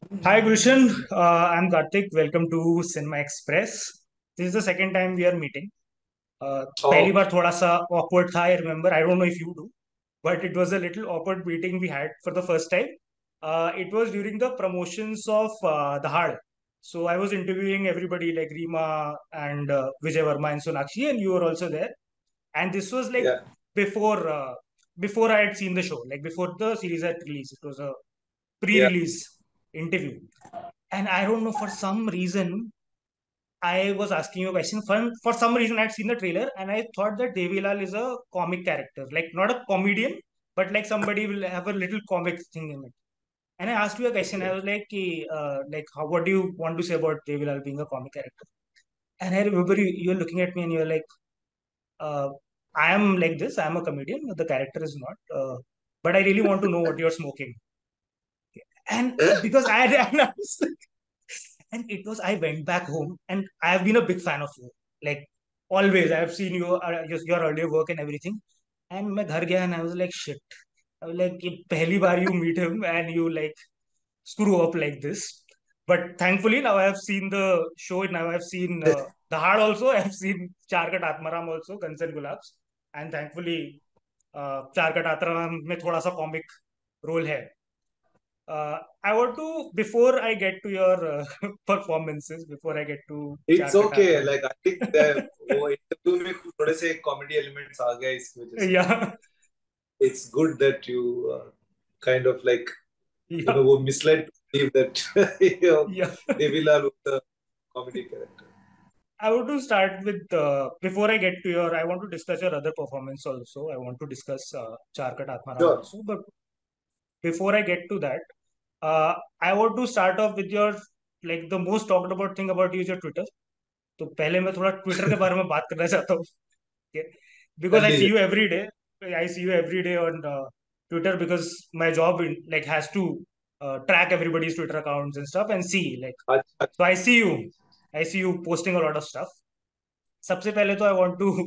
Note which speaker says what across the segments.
Speaker 1: Hi Gulshan, I'm Karthik. Welcome to Cinema Express. This is the second time we are meeting. पहली
Speaker 2: Oh,
Speaker 1: बार थोड़ा सा awkward था, I remember. I don't know if you do, but it was a little awkward meeting we had for the first time. It was during the promotions of The Hard. So I was interviewing everybody like Rima and Vijay Verma and Sonakshi, and you were also there. And this was like
Speaker 2: yeah.
Speaker 1: before uh, before I had seen the show, like before the series had released. It was a
Speaker 2: Yeah.
Speaker 1: pre-release interview. And I don't know, for some reason, I was asking you a question. For some reason, I'd seen the trailer and I thought that Devilal is a comic character, like not a comedian, but like somebody will have a little comic thing in it. And I asked you a question. I
Speaker 2: Okay.
Speaker 1: was like, how, what do you want to say about Devilal being a comic character? And I remember you were looking at me and you're like, uh, I am like this. I am a comedian. The character is not. But I really want to know what you're smoking. And because I, and I was and it was, I went back home and I have been a big fan of you, like always. I have seen your earlier work and everything. And मैं घर गया and I was like shit. I was like ये पहली बार you meet him and you like screw up like this. But thankfully now I have seen the show. Now I have seen The Hard also. I have seen Charkat Atmaram also, Guns and Gulabs. And thankfully Charkat Atmaram में थोड़ा सा comic role है. I want to, before I get to your performances, before I get to
Speaker 2: It's
Speaker 1: Char
Speaker 2: okay.
Speaker 1: Katatra.
Speaker 2: Like I think that वो interview में थोड़े से comedy elements आ गए इसकी वजह से.
Speaker 1: Yeah,
Speaker 2: It's good that you kind of like
Speaker 1: yeah,
Speaker 2: वो misled to believe that you know,
Speaker 1: yeah.
Speaker 2: Devilal was the comedy character.
Speaker 1: I want to start with, before I get to your, I want to discuss your other performance also. I want to discuss Charkat Atmaram
Speaker 2: Sure.
Speaker 1: also. But before I get to that, I want to start off with your, like the most talked about thing about you is your Twitter. तो पहले मैं थोड़ा Twitter के बारे में बात करना चाहता हूँ. Okay. Because
Speaker 2: कर
Speaker 1: I see
Speaker 2: लीजिए.
Speaker 1: you every day. I see you every day on Twitter because my job like has to track everybody's Twitter accounts and stuff and see like.
Speaker 2: अच्छा.
Speaker 1: So I see you. I see you posting a lot of stuff. सबसे पहले तो I want to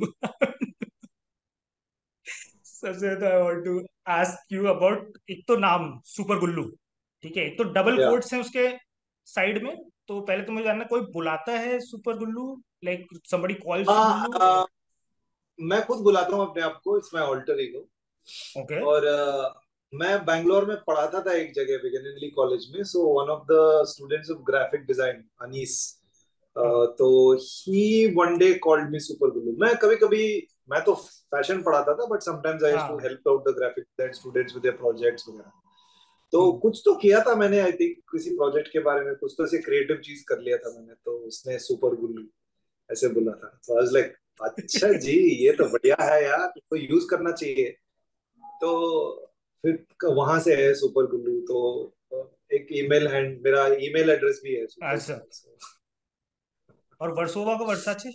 Speaker 1: सबसे पहले तो I want to ask you about एक तो नाम सुपर गुल्लू. ठीक है, एक तो डबल
Speaker 2: या.
Speaker 1: कोट्स हैं उसके साइड में. तो पहले तो मुझे जानना, कोई बुलाता है super Gullu, like somebody calls you Gullu or
Speaker 2: हाँ, मैं खुद बुलाता हूँ अपने आप को. It's my alter ego.
Speaker 1: okay.
Speaker 2: और मैं बैंगलोर में पढ़ाता था एक जगह बिगिनली कॉलेज में. So one of the students of graphic design Anees,
Speaker 1: हाँ
Speaker 2: तो he one day called me super Gullu. मैं कभी कभी, मैं तो फैशन पढ़ाता था but sometimes I used to
Speaker 1: हाँ.
Speaker 2: Help out the graphic design students with their projects वगैरह. तो
Speaker 1: हम्म.
Speaker 2: कुछ तो किया था मैंने. आई थिंक किसी प्रोजेक्ट के बारे में कुछ तो ऐसे क्रिएटिव चीज कर लिया था मैंने. तो उसने सुपर गुल्लू ऐसे बोला था. तो आई वाज लाइक, अच्छा जी, ये तो बढ़िया है यार, तो यूज करना चाहिए. तो फिर वहां से है सुपर गुल्लू. तो एक ईमेल हैंड, मेरा ईमेल एड्रेस भी है सुपर
Speaker 1: अच्छा.
Speaker 2: गुल्लू. So,
Speaker 1: और वर्सोवा का वर्साचे,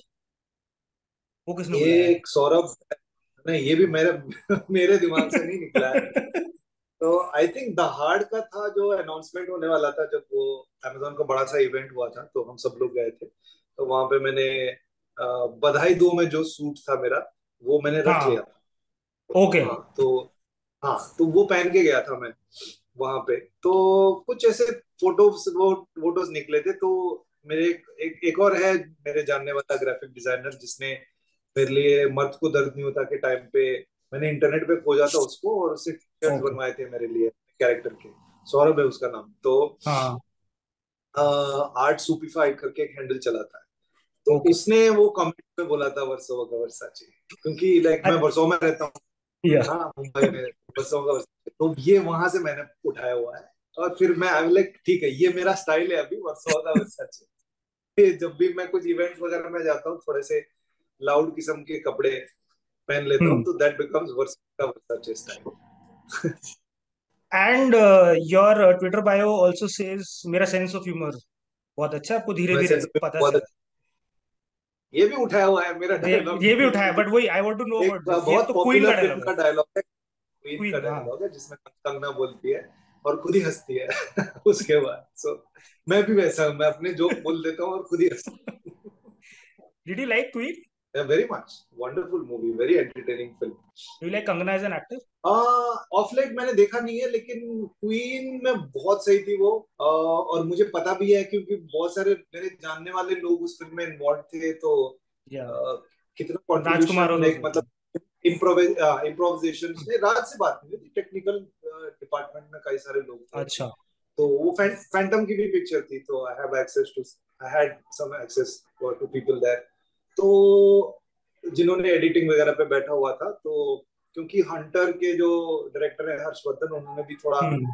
Speaker 1: वो किसने
Speaker 2: ये
Speaker 1: बुलाया
Speaker 2: एक सौरभ. नहीं, ये भी मेरे मेरे दिमाग से नहीं निकला है.
Speaker 1: है?
Speaker 2: तो आई थिंक द हार्ड का था जो अनाउंसमेंट होने वाला था, जब वो अमेजोन का बड़ा सा इवेंट हुआ था तो हम सब लोग गए थे. तो वहां पे मैंने बधाई दो में जो सूट था मेरा, वो मैंने रख लिया
Speaker 1: हाँ.
Speaker 2: था.
Speaker 1: ओके.
Speaker 2: हाँ तो, हाँ तो वो पहन के गया था मैं वहां पे. तो कुछ ऐसे फोटोज, वो फोटोज निकले थे. तो मेरे एक और है मेरे जानने वाला ग्राफिक डिजाइनर, जिसने मेरे लिए मर्द को दर्द नहीं होता के टाइम पे, मैंने इंटरनेट पे खोजा था उसको और उससे टी शर्ट्स
Speaker 1: ओके.
Speaker 2: बनवाए थे मेरे लिए कैरेक्टर के. सौरभ है उसका नाम. तो
Speaker 1: हाँ.
Speaker 2: आर्ट सुपीफाइड करके एक हैंडल चलाता है. तो
Speaker 1: ओके.
Speaker 2: उसने वो कमेंट में बोला था वर्सोवा का वर्साचे, क्योंकि लाइक मैं
Speaker 1: अच्छा.
Speaker 2: वर्सोवा में रहता हूँ.
Speaker 1: या.
Speaker 2: हाँ, मुंबई में वर्सोवा का वर्साचे. तो ये वहां से मैंने उठाया हुआ है. और फिर मैं आई लाइक, ठीक है, ये मेरा स्टाइल है अभी, वर्सोवा का वर्साचे. जब भी मैं कुछ इवेंट्स वगैरह में जाता हूँ, थोड़े से लाउड किस्म के कपड़े पहन लेता हूँ,
Speaker 1: हम्म.
Speaker 2: तो दैट बिकम्स वर्सोवा का Versace style.
Speaker 1: And your Twitter bio also says मेरा सेंस ऑफ ह्यूमर बहुत अच्छा है, आपको धीरे
Speaker 2: मैं
Speaker 1: धीरे
Speaker 2: सेंस
Speaker 1: पता
Speaker 2: बहुत
Speaker 1: चला.
Speaker 2: अच्छा. ये भी उठाया हुआ है मेरा डायलॉग.
Speaker 1: ये भी उठाया, बट वही आई वांट टू नो
Speaker 2: एक
Speaker 1: अबाउट दिस. ये
Speaker 2: बहुत
Speaker 1: तो क्वीन का
Speaker 2: पॉपुलर फिल्म
Speaker 1: डायलॉग है.
Speaker 2: का डायलॉग है, क्वीन का
Speaker 1: क्वीन, हाँ.
Speaker 2: डायलॉग है, जिसमें कंगना बोलती है और खुद ही हंसती है उसके बाद. सो मैं भी वैसा हूं, मैं अपने जोक बोल देता हूँ और खुद ही हंसता हूँ.
Speaker 1: Did you like Queen?
Speaker 2: Very much wonderful movie, very entertaining film.
Speaker 1: Do you like Kangana as an actor?
Speaker 2: Of late मैंने देखा नहीं है, लेकिन क्वीन में बहुत सही थी वो। और मुझे पता भी है क्योंकि बहुत सारे मेरे जानने वाले लोग उस फिल्म में इन्वॉल्व थे, तो
Speaker 1: Yeah.
Speaker 2: कितना
Speaker 1: Rajkumar was
Speaker 2: कंट्रीब्यूशन एक
Speaker 1: also there.
Speaker 2: मतलब इम्प्रोवाइजेशन ने, रात से बात नहीं थी, टेक्निकल डिपार्टमेंट में कई सारे लोग थे।
Speaker 1: अच्छा.
Speaker 2: तो वो फैंटम की भी पिक्चर थी, तो I had some access to people there. तो जिन्होंने एडिटिंग वगैरह पे बैठा हुआ था, तो क्योंकि हंटर के जो डायरेक्टर है हर्षवर्धन, उन्होंने भी थोड़ा
Speaker 1: Hmm.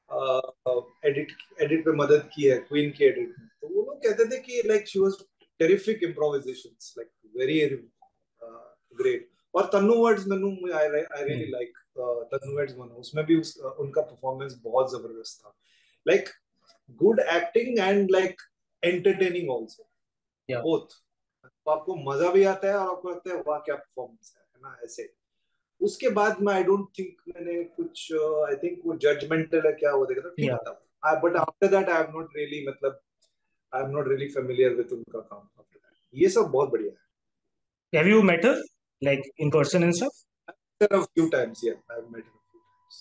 Speaker 2: एडिट एडिट पे मदद की है क्वीन की एडिट में। तो वो लोग कहते थे कि like she was terrific improvisations, like very great. और Tanu weds Manu I really
Speaker 1: Hmm.
Speaker 2: Like Tanu weds Manu, उसमें भी उनका परफॉर्मेंस बहुत जबरदस्त था। Like good acting and like entertaining also,
Speaker 1: Yeah.
Speaker 2: Both. तो आपको मजा भी आता है और आपको लगता है वाह क्या परफॉर्मेंस है ना, ऐसे। उसके बाद मैं आई डोंट थिंक मैंने कुछ, आई थिंक वो जजमेंटल है क्या वो देखा था, ठीक
Speaker 1: Yeah.
Speaker 2: था। But after that I have not really, मतलब I am not really familiar with उनका काम आफ्टर दैट। ये सब बहुत बढ़िया
Speaker 1: Have you met her like in person and stuff?
Speaker 2: है। A few times, yeah, I've met her a few times.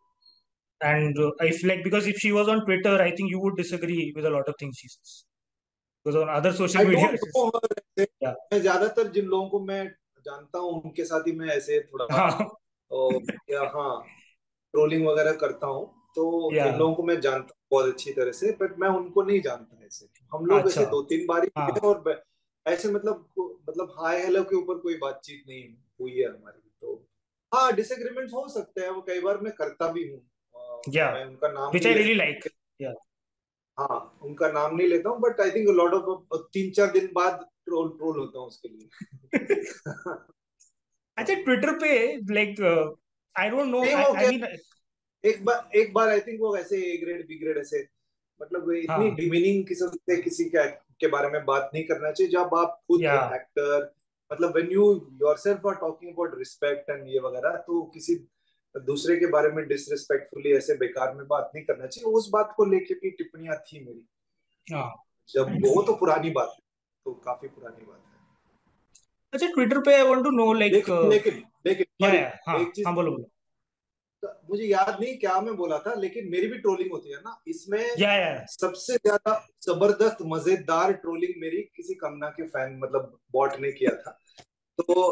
Speaker 1: And if like because if she was on Twitter, I think you would disagree with a lot of things she says. Because on other social
Speaker 2: I
Speaker 1: media,
Speaker 2: don't
Speaker 1: she's,
Speaker 2: know her।
Speaker 1: yeah.
Speaker 2: मैं ज्यादातर जिन लोगों को मैं जानता हूँ उनके साथ ही मैं ऐसे थोड़ा
Speaker 1: हाँ.
Speaker 2: या हाँ ट्रोलिंग वगैरह करता हूँ। तो इन
Speaker 1: Yeah.
Speaker 2: लोगों को मैं जानता हूँ बहुत अच्छी तरह से, बट मैं उनको नहीं जानता ऐसे। हम लोग
Speaker 1: अच्छा.
Speaker 2: ऐसे दो तीन बार ही
Speaker 1: हाँ.
Speaker 2: मिले, और ऐसे मतलब हाय हेलो के ऊपर कोई बातचीत नहीं हुई है हमारी। तो हाँ, डिसएग्रीमेंट हो सकते हैं, वो कई बार मैं करता भी हूँ।
Speaker 1: Yeah.
Speaker 2: मैं उनका नाम
Speaker 1: Which
Speaker 2: नहीं
Speaker 1: I
Speaker 2: ले
Speaker 1: really like.
Speaker 2: सकता।
Speaker 1: Yeah.
Speaker 2: हाँ, उनका नाम नहीं लेता हूँ, but I think lot of 3-4 दिन बाद ट्रोल ट्रोल होता हूँ उसके लिए।
Speaker 1: अच्छा,
Speaker 2: हाँ।
Speaker 1: ट्विटर पे like I don't know.
Speaker 2: नहीं
Speaker 1: I
Speaker 2: वो
Speaker 1: I
Speaker 2: क्या,
Speaker 1: mean,
Speaker 2: एक बार आई थिंक वो ऐसे ए ग्रेड बी ग्रेड ऐसे, मतलब वो इतनी
Speaker 1: हाँ.
Speaker 2: डिमीनिंग किस्म से किसी के बारे में बात नहीं करना चाहिए जब आप खुद
Speaker 1: Yeah.
Speaker 2: एक्टर, मतलब when you yourself are talking about respect and ये वगैरह, तो किसी दूसरे के बारे में डिसरिस्पेक्टफुली ऐसे बेकार में बात नहीं करना चाहिए। उस बात को लेके भी टिप्पणियां थी मेरी,
Speaker 1: हाँ.
Speaker 2: जब वो तो पुरानी बात है, तो काफी पुरानी बात है।
Speaker 1: अच्छा, ट्विटर पे I want to know like
Speaker 2: लेकिन लेकिन लेकिन
Speaker 1: yeah,
Speaker 2: सॉरी,
Speaker 1: yeah. हाँ.
Speaker 2: एक चीज
Speaker 1: हाँ, बोलो बोलो.
Speaker 2: मुझे याद नहीं क्या मैं बोला था, लेकिन मेरी भी ट्रोलिंग होती है ना इसमें।
Speaker 1: Yeah, yeah.
Speaker 2: सबसे ज्यादा जबरदस्त मजेदार ट्रोलिंग मेरी किसी कंगना के फैन, मतलब बॉट ने किया था। तो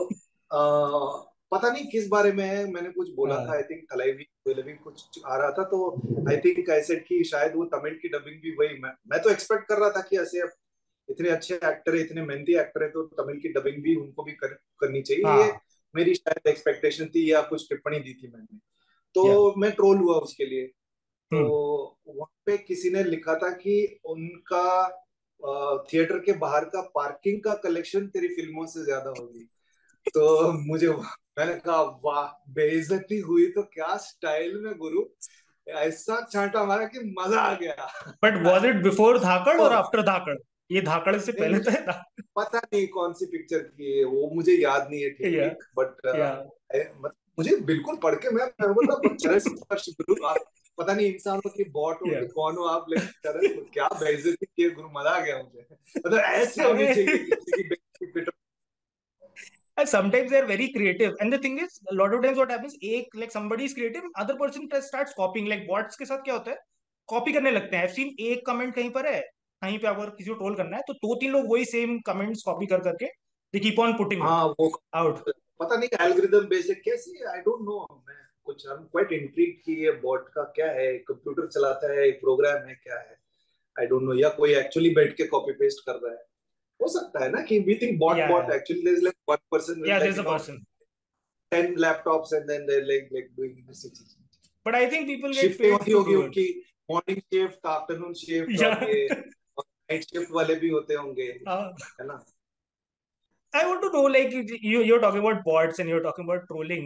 Speaker 2: पता नहीं किस बारे में है, मैंने कुछ बोला था,
Speaker 1: हाँ.
Speaker 2: आई थिंक थलाइवी वेलवी कुछ आ रहा था, तो आई थिंक आई सेड कि शायद वो तमिल की डबिंग भी वही। मैं तो एक्सपेक्ट कर रहा था कि ऐसे इतने अच्छे एक्टर है, इतने मेहनती एक्टर है, तो तमिल की डबिंग भी उनको भी करनी चाहिए, ये
Speaker 1: हाँ.
Speaker 2: मेरी शायद एक्सपेक्टेशन थी, या कुछ टिप्पणी दी थी मैंने।
Speaker 1: Yeah.
Speaker 2: तो मैं ट्रोल हुआ उसके लिए। तो
Speaker 1: हम्म.
Speaker 2: वहां पे किसी ने लिखा था कि उनका थिएटर के बाहर का पार्किंग का कलेक्शन तेरी फिल्मों से ज्यादा होगी। तो मैंने कहा वाह, बेइज्जती हुई तो क्या स्टाइल में गुरु, ऐसा चांटा मारा कि मजा आ गया।
Speaker 1: But was it before Dhaakad और
Speaker 2: तो
Speaker 1: आफ्टर धाकड़? ये धाकड़ से
Speaker 2: नहीं,
Speaker 1: पहले
Speaker 2: मुझे
Speaker 1: था
Speaker 2: पता नहीं कौन सी पिक्चर की है वो, मुझे याद नहीं है ठीक
Speaker 1: या
Speaker 2: ठीक, बट
Speaker 1: या
Speaker 2: मुझे बिल्कुल पढ़ के मैं बोला चरस स्पर्श गुरु आप, पता नहीं इंसान हो कि बॉट हो
Speaker 1: या
Speaker 2: कि कौन हो आप, लेकिन चरस क्या बेइज्जती की है गुरु, मजा आ गया मुझे। मतलब ऐसे होनी
Speaker 1: अरे
Speaker 2: चाहिए कि किसी की बेइज्जती पिट।
Speaker 1: sometimes they are very creative and the thing is a lot of times what happens एक like somebody is creative other person starts copying like bots के साथ क्या होता है कॉपी करने लगते हैं। I've seen एक कमेंट कहीं पर है कहीं पे अगर किसी को ट्रोल करना है तो दो तीन लोग वही सेम कमेंट्स कॉपी कर करके they keep on putting it
Speaker 2: हाँ वो
Speaker 1: out.
Speaker 2: पता नहीं एल्गोरिदम बेस्ड कैसे, आई डोंट नो। मैं कुछ आई एम क्वाइट इंट्रिग्ड कि ये बॉट का क्या है, कंप्यूटर चलाता है, एक प्रोग्राम है, क्या है, आई डोंट नो, या कोई एक्चुअली बैठ के कॉपी पेस्ट कर रहा है। हो सकता है ना कि we think bot
Speaker 1: Yeah,
Speaker 2: bot,
Speaker 1: yeah,
Speaker 2: actually there is like one person with
Speaker 1: yeah,
Speaker 2: like
Speaker 1: there's a person
Speaker 2: 10 laptops and then they like doing this
Speaker 1: but I think people get
Speaker 2: shifting
Speaker 1: paid
Speaker 2: होती
Speaker 1: to
Speaker 2: होगी
Speaker 1: do it.
Speaker 2: उनकी, morning shift, afternoon shift, और
Speaker 1: Yeah.
Speaker 2: ये night shift वाले भी होते होंगे,
Speaker 1: uh,
Speaker 2: है ना।
Speaker 1: I want to know like you're talking about bots and you're talking about trolling.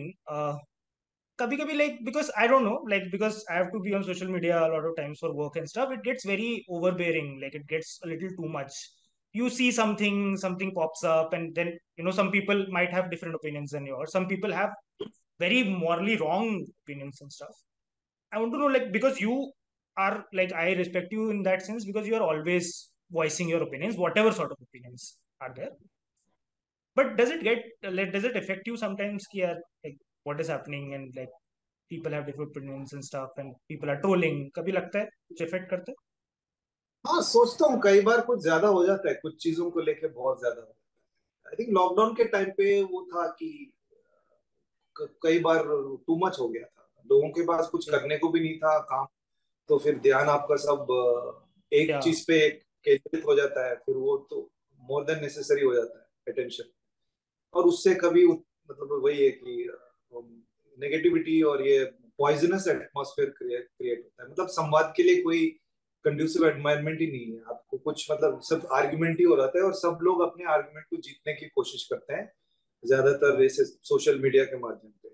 Speaker 1: कभी कभी like because I don't know like because I have to be on social media a lot of times for work and stuff, it gets very overbearing, like it gets a little too much. You see something pops up and then some people might have different opinions than yours, some people have very morally wrong opinions and stuff. I want to know like because you are like I respect you in that sense because you are always voicing your opinions whatever sort of opinions are there. But does it affect you sometimes कि यार like what is happening and like people have different opinions and stuff and people are trolling, कभी लगता है कुछ affect करता है?
Speaker 2: हाँ, सोचता हूँ कई बार कुछ ज्यादा हो जाता है, कुछ चीजों को लेके बहुत ज्यादा हो जाता है। आई थिंक लॉकडाउन के टाइम पे वो था कि कई बार टू मच हो गया था, लोगों के पास कुछ
Speaker 1: Yeah.
Speaker 2: करने को भी नहीं था काम, तो फिर ध्यान आपका सब एक
Speaker 1: Yeah.
Speaker 2: चीज पे केंद्रित हो जाता है, फिर वो तो मोर देन नेसेसरी हो जाता है अटेंशन। और उससे कभी मतलब वही है कि नेगेटिविटी और ये पॉइजनस एटमॉस्फेयर क्रिएट क्रिएट होता है, मतलब संवाद के लिए कोई कंड्यूसिव एनवायरनमेंट ही नहीं है आपको, कुछ मतलब सब आर्ग्यूमेंट ही हो रहा है और सब लोग अपने आर्ग्यूमेंट को जीतने की कोशिश करते हैं, ज्यादातर
Speaker 1: Yeah.
Speaker 2: ऐसे सोशल मीडिया के माध्यम से।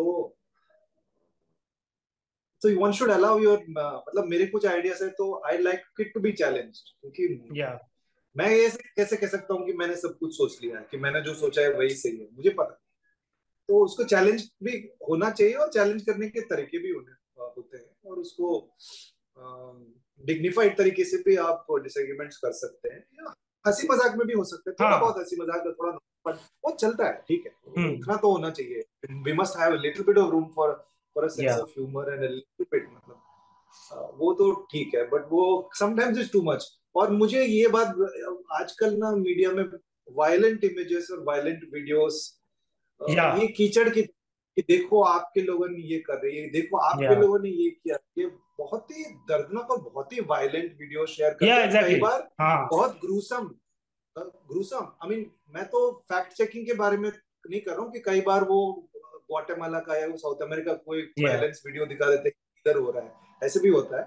Speaker 2: तो वन शुड अलाउ योर, मतलब मेरे कुछ आइडियाज है तो I like it to be challenged, क्योंकि
Speaker 1: Yeah.
Speaker 2: मैं ऐसे कैसे कह सकता हूँ कि मैंने सब कुछ सोच लिया है, कि मैंने जो सोचा है वही सही है, मुझे पता। तो उसको चैलेंज भी होना चाहिए और चैलेंज करने के तरीके भी होते हैं, और उसको डिग्निफाइड तरीके से भी आप डिसएग्रीमेंट्स कर सकते हैं, या हंसी मजाक में भी हो सकते हैं, थोड़ा
Speaker 1: हाँ.
Speaker 2: बहुत हंसी मजाक है, थोड़ा पर वो चलता है, ठीक है,
Speaker 1: हम्म.
Speaker 2: उतना तो होना चाहिए। We must have a little bit of room for a sense
Speaker 1: Yeah.
Speaker 2: Of humour and a little bit, मतलब वो तो ठीक है, बट वो समटाइम्स इज टू मच। और मुझे ये बात आजकल ना मीडिया में वायलेंट इमेजेस और वायलेंट वीडियोस,
Speaker 1: Yeah.
Speaker 2: ये कीचड़ की, कि देखो आपके लोगों ने ये कर रही है, देखो आपके
Speaker 1: Yeah.
Speaker 2: लोगों ने ये किया, ये बहुत ही दर्दनाक और बहुत ही वायलेंट वीडियो शेयर करते
Speaker 1: Yeah,
Speaker 2: हैं, और कई
Speaker 1: exactly.
Speaker 2: बार
Speaker 1: हाँ.
Speaker 2: बहुत ग्रूसम, ग्रूसम, आई मीन मैं तो फैक्ट चेकिंग के बारे में नहीं कर रहा हूँ कि कई बार वो ग्वाटेमाला का या साउथ अमेरिका कोई
Speaker 1: Yeah.
Speaker 2: वायलेंस वीडियो दिखा देते हैं, इधर हो रहा है, ऐसे भी होता है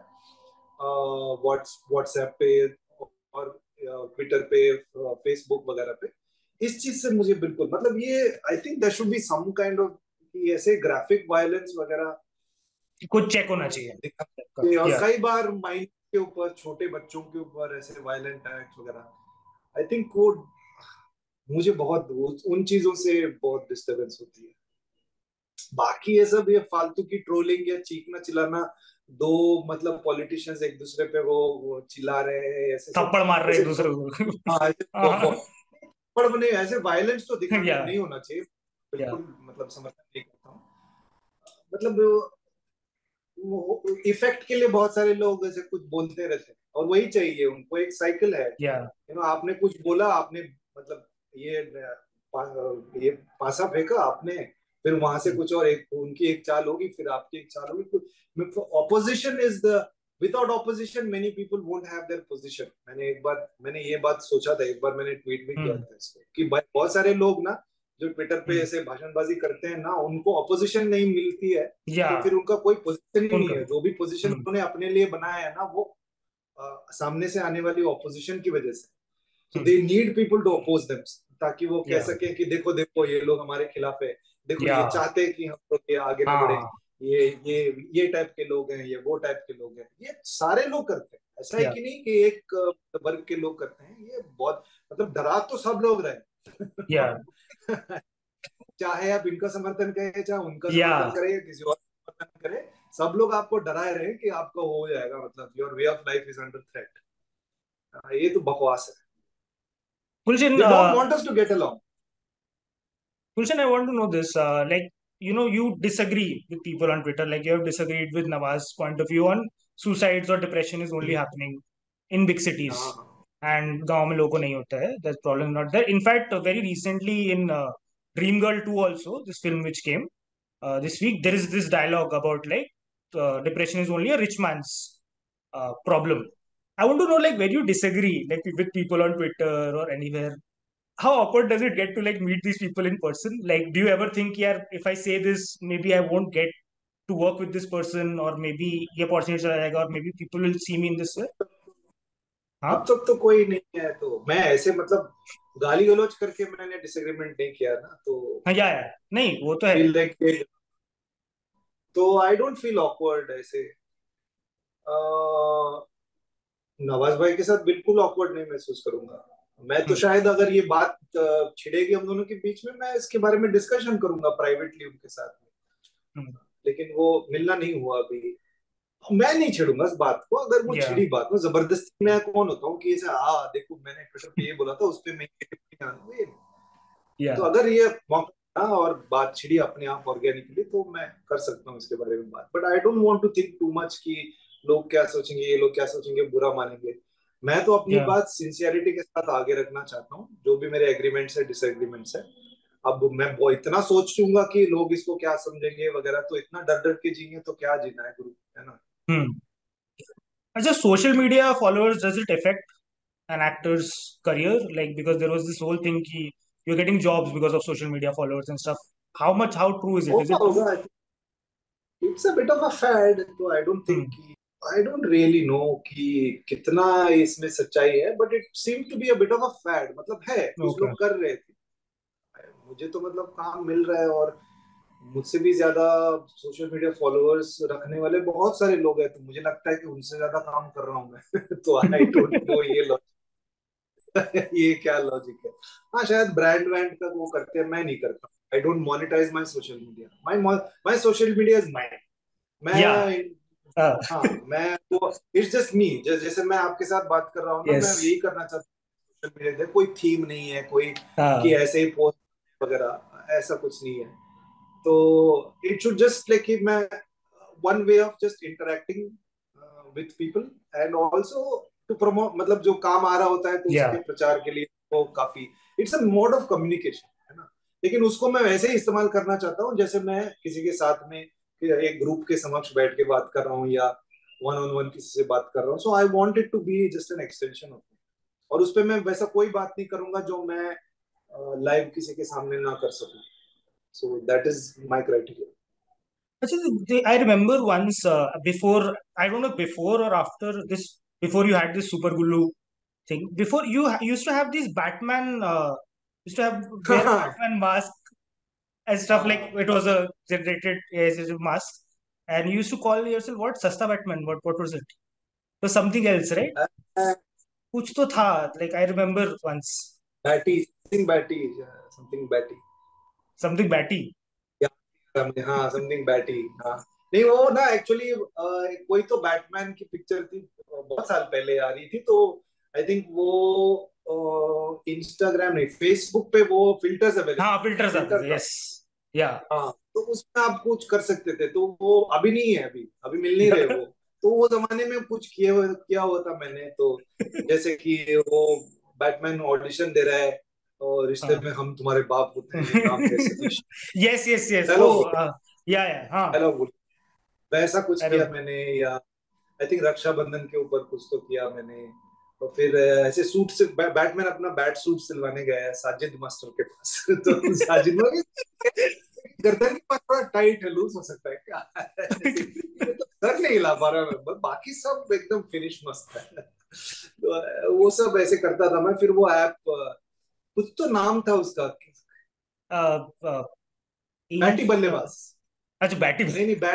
Speaker 2: व्हाट्सएप पे और ट्विटर पे, फेसबुक वगैरह पे। इस चीज से मुझे बिल्कुल मतलब ये, I think there should be some kind of, ऐसे ग्राफिक वायलेंस वगैरह
Speaker 1: कुछ चेक होना चाहिए.
Speaker 2: दिखाते हैं, और
Speaker 1: Yeah.
Speaker 2: कई बार माइंड के ऊपर, छोटे बच्चों के ऊपर ऐसे वायलेंट एक्ट वगैरह, आई थिंक वो मुझे बहुत उन चीजों से बहुत डिस्टरबेंस होती है। बाकी ये सब, ये फालतू की ट्रोलिंग या चीखना चिल्लाना, दो मतलब पॉलिटिशियंस एक दूसरे पे वो चिल्ला रहे हैं, ऐसे सब,
Speaker 1: थप्पड़ मार रहे एक
Speaker 2: ऐसे
Speaker 1: दूसरे को.
Speaker 2: हाँ, ऐसे
Speaker 1: हाँ.
Speaker 2: पर नहीं, ऐसे वायलेंस तो दिखाने
Speaker 1: Yeah.
Speaker 2: नहीं होना चाहिए,
Speaker 1: Yeah.
Speaker 2: बिल्कुल मतलब समर्थन नहीं करता हूँ। मतलब इफेक्ट के लिए बहुत सारे लोग ऐसे कुछ बोलते रहते हैं, और वही चाहिए उनको, एक साइकिल है,
Speaker 1: Yeah.
Speaker 2: आपने कुछ बोला, आपने मतलब ये ये पासा फेंका आपने, फिर वहां से कुछ और, एक उनकी एक चाल होगी, फिर आपकी एक चाल होगी। Opposition is the, without opposition many people won't have their position. मैंने ये बात सोचा था, एक बार मैंने ट्वीट भी किया
Speaker 1: हम्म.
Speaker 2: था इसको, कि बहुत सारे लोग ना जो ट्विटर पे
Speaker 1: हम्म.
Speaker 2: ऐसे भाषणबाजी करते हैं ना, उनको ऑपोजिशन नहीं मिलती है, तो
Speaker 1: Yeah.
Speaker 2: फिर उनका कोई पोजीशन ही नहीं
Speaker 1: उनका.
Speaker 2: है, जो भी पोजीशन
Speaker 1: हम्म.
Speaker 2: उन्होंने अपने लिए बनाया है ना, वो सामने से आने वाली ऑपोजिशन की वजह से। So
Speaker 1: hmm.
Speaker 2: They need people to oppose them, ताकि वो कह
Speaker 1: Yeah.
Speaker 2: सके कि देखो देखो ये लोग हमारे खिलाफ है, देखो ये
Speaker 1: Yeah.
Speaker 2: चाहते हैं कि हम लोग ये आगे ना बढ़े,
Speaker 1: हाँ.
Speaker 2: ये टाइप के लोग हैं, ये वो टाइप के लोग हैं, ये सारे लोग करते हैं, ऐसा है
Speaker 1: Yeah.
Speaker 2: कि नहीं कि एक वर्ग के लोग करते हैं, ये बहुत मतलब डरा तो सब लोग
Speaker 1: Yeah.
Speaker 2: रहे। चाहे आप इनका समर्थन करें, चाहे उनका समर्थन
Speaker 1: Yeah.
Speaker 2: करें, या किसी और का समर्थन करें, सब लोग आपको डराए रहे कि आपका हो जाएगा, मतलब your way of life is under threat. ये तो बकवास है।
Speaker 1: Gulshan,
Speaker 2: they don't want us to get along.
Speaker 1: Gulshan, I want to know this. Like, you disagree with people on Twitter. Like, you have disagreed with Nawaz's point of view on suicides or depression is only happening in big cities.
Speaker 2: हाँ हाँ
Speaker 1: And गांव में लोगों को नहीं होता है. That problem is not there. In fact, very recently in Dream Girl 2 also, this film which came this week, there is this dialogue about like depression is only a rich man's problem. I want to know like where you disagree, like with people on Twitter or anywhere. How awkward does it get to like meet these people in person? Like, do you ever think, yeah, if I say this, maybe I won't get to work with this person, or maybe ये opportunity चला जाएगा, or maybe people will see me in this way?
Speaker 2: अब
Speaker 1: हाँ.
Speaker 2: तक तो कोई नहीं है, तो मैं ऐसे मतलब गाली गलौज करके मैंने डिसएग्रीमेंट नहीं किया ना, तो
Speaker 1: हाँ, या नहीं, वो तो है.
Speaker 2: फील लाइक, तो आई डोंट फील ऑकवर्ड ऐसे। नवाज भाई के साथ बिल्कुल ऑकवर्ड नहीं महसूस करूंगा। मैं तो
Speaker 1: हम्म.
Speaker 2: शायद अगर ये बात छिड़ेगी हम दोनों के बीच में, मैं इसके बारे में डिस्कशन करूंगा प्राइवेटली उनके साथ में,
Speaker 1: हम्म.
Speaker 2: लेकिन वो मिलना नहीं हुआ अभी। मैं नहीं छेड़ूंगा इस बात को, अगर वो
Speaker 1: या.
Speaker 2: छिड़ी बात में जबरदस्ती, मैं कौन होता हूँ कि ऐसे देखो मैंने ट्विटर पे ये बोला था, उस पे मैं ये
Speaker 1: या
Speaker 2: तो अगर ये मौका था और बात छिड़ी अपने आप ऑर्गेनिकली, तो मैं कर सकता हूँ इसके बारे में बात। But I don't want to think too much कि लोग क्या सोचेंगे, ये लोग क्या सोचेंगे, बुरा मानेंगे। मैं तो अपनी
Speaker 1: या
Speaker 2: बात सिंसियरिटी के साथ आगे रखना चाहता हूँ, जो भी मेरे एग्रीमेंट्स है, डिसएग्रीमेंट्स है। अब मैं वो इतना सोचूंगा कि लोग इसको क्या समझेंगे वगैरह, तो इतना डर डर के जिएंगे तो क्या जीना है गुरु, है ना।
Speaker 1: हम्म। अच्छा, social media followers, does it affect an actor's career? Like, because there was this whole thing ki you're getting jobs because of social media followers and stuff. How true is it? Is
Speaker 2: होगा
Speaker 1: it true?
Speaker 2: होगा, it's a bit of a fad, तो I don't
Speaker 1: Hmm.
Speaker 2: Think कि, I don't really no कि कितना इसमें सच्चाई है, but it seem to be a bit of a fad. मतलब है, कुछ
Speaker 1: Okay.
Speaker 2: लोग कर रहे थे। मुझे तो मतलब काम मिल रहा है, और मुझसे भी ज्यादा सोशल मीडिया फॉलोअर्स रखने वाले बहुत सारे लोग हैं, तो मुझे लगता है कि उनसे ज्यादा काम कर रहा हूँ मैं। तो आई डोंट नो ये ये क्या लॉजिक है। हाँ, शायद ब्रांड ब्रांड का वो करते हैं, मैं नहीं करता। I don't monetise my social media, my my social media is mine. मैं,
Speaker 1: Yeah. Uh,
Speaker 2: हाँ, मैं वो, इट्स जस्ट मी। जैसे मैं आपके साथ बात कर रहा हूँ ना, मैं
Speaker 1: yes.
Speaker 2: यही करना चाहता हूँ। सोशल मीडिया पे कोई थीम नहीं है, कोई कि
Speaker 1: Uh,
Speaker 2: ऐसे ही पोस्ट वगैरह, ऐसा कुछ नहीं है। तो इट शुड जस्ट लाइक कि मैं, one way of just interacting with people, and also to promote, मतलब जो काम आ रहा होता है तो
Speaker 1: yeah.
Speaker 2: उसके प्रचार के लिए वो काफी, it's a mode of communication, है ना। लेकिन उसको मैं वैसे ही इस्तेमाल करना चाहता हूँ जैसे मैं किसी के साथ में, एक ग्रुप के समक्ष बैठ के बात कर रहा हूँ, या वन ऑन वन किसी से बात कर रहा हूँ। So I want it to be just an extension of, और उस पर मैं वैसा कोई बात नहीं करूंगा जो मैं लाइव किसी के सामने ना कर सकूं। So that is my criteria.
Speaker 1: Actually, I remember once before, I don't know before or after this, before you had this Super Gulu thing, before used to have these Batman, used to have wear a
Speaker 2: हाँ
Speaker 1: Batman mask and stuff, like
Speaker 2: हाँ
Speaker 1: it was a generated as a mask. And you used to call yourself what? Sasta Batman. What was it? It was something else, right?
Speaker 2: हाँ,
Speaker 1: कुछ तो था, like I remember once.
Speaker 2: Batty, something batty, something batty,
Speaker 1: Something batty.
Speaker 2: हाँ something batty, हाँ। नहीं, वो ना actually कोई तो बैटमैन की पिक्चर थी, बहुत साल पहले आ रही थी, तो आई थिंक वो इंस्टाग्राम नहीं, फेसबुक पे वो फिल्टर्स
Speaker 1: हाँ,
Speaker 2: अवेलेबल,
Speaker 1: फिल्टर्स आते
Speaker 2: फिल्टर
Speaker 1: थे,
Speaker 2: था।
Speaker 1: यस। या
Speaker 2: हाँ, तो उसमें आप कुछ कर सकते थे, तो वो अभी नहीं है, अभी अभी मिल नहीं रहे वो। तो वो जमाने में कुछ किया हुआ था मैंने तो। जैसे कि वो बैटमैन ऑडिशन दे रहा है, और रिश्ते
Speaker 1: हाँ।
Speaker 2: में हम तुम्हारे बाप होते हैं, नाम है सतीश,
Speaker 1: यस यस यस, वो
Speaker 2: डायलॉग,
Speaker 1: या हाँ।
Speaker 2: डायलॉग बोल, वैसा कुछ
Speaker 1: अरे,
Speaker 2: किया मैंने। या आई थिंक रक्षाबंधन के ऊपर कुछ तो किया मैंने। और फिर ऐसे सूट से बैटमैन अपना बैट सूट सिलवाने गया है साजिद मास्टर के पास। तो साजिद में गर्दन के पास थोड़ा टाइट है, लूज हो सकता है क्या? ऐसे तो सर नहीं हिला पा रहा मैं, बाकी सब एकदम फिनिश मस्त है। तो वो सब ऐसे करता था मैं। फिर वो ऐप, कुछ तो नाम था उसका, बैटी बल्लेबाज।
Speaker 1: अच्छा, बैटिंग।
Speaker 2: नहीं नहीं,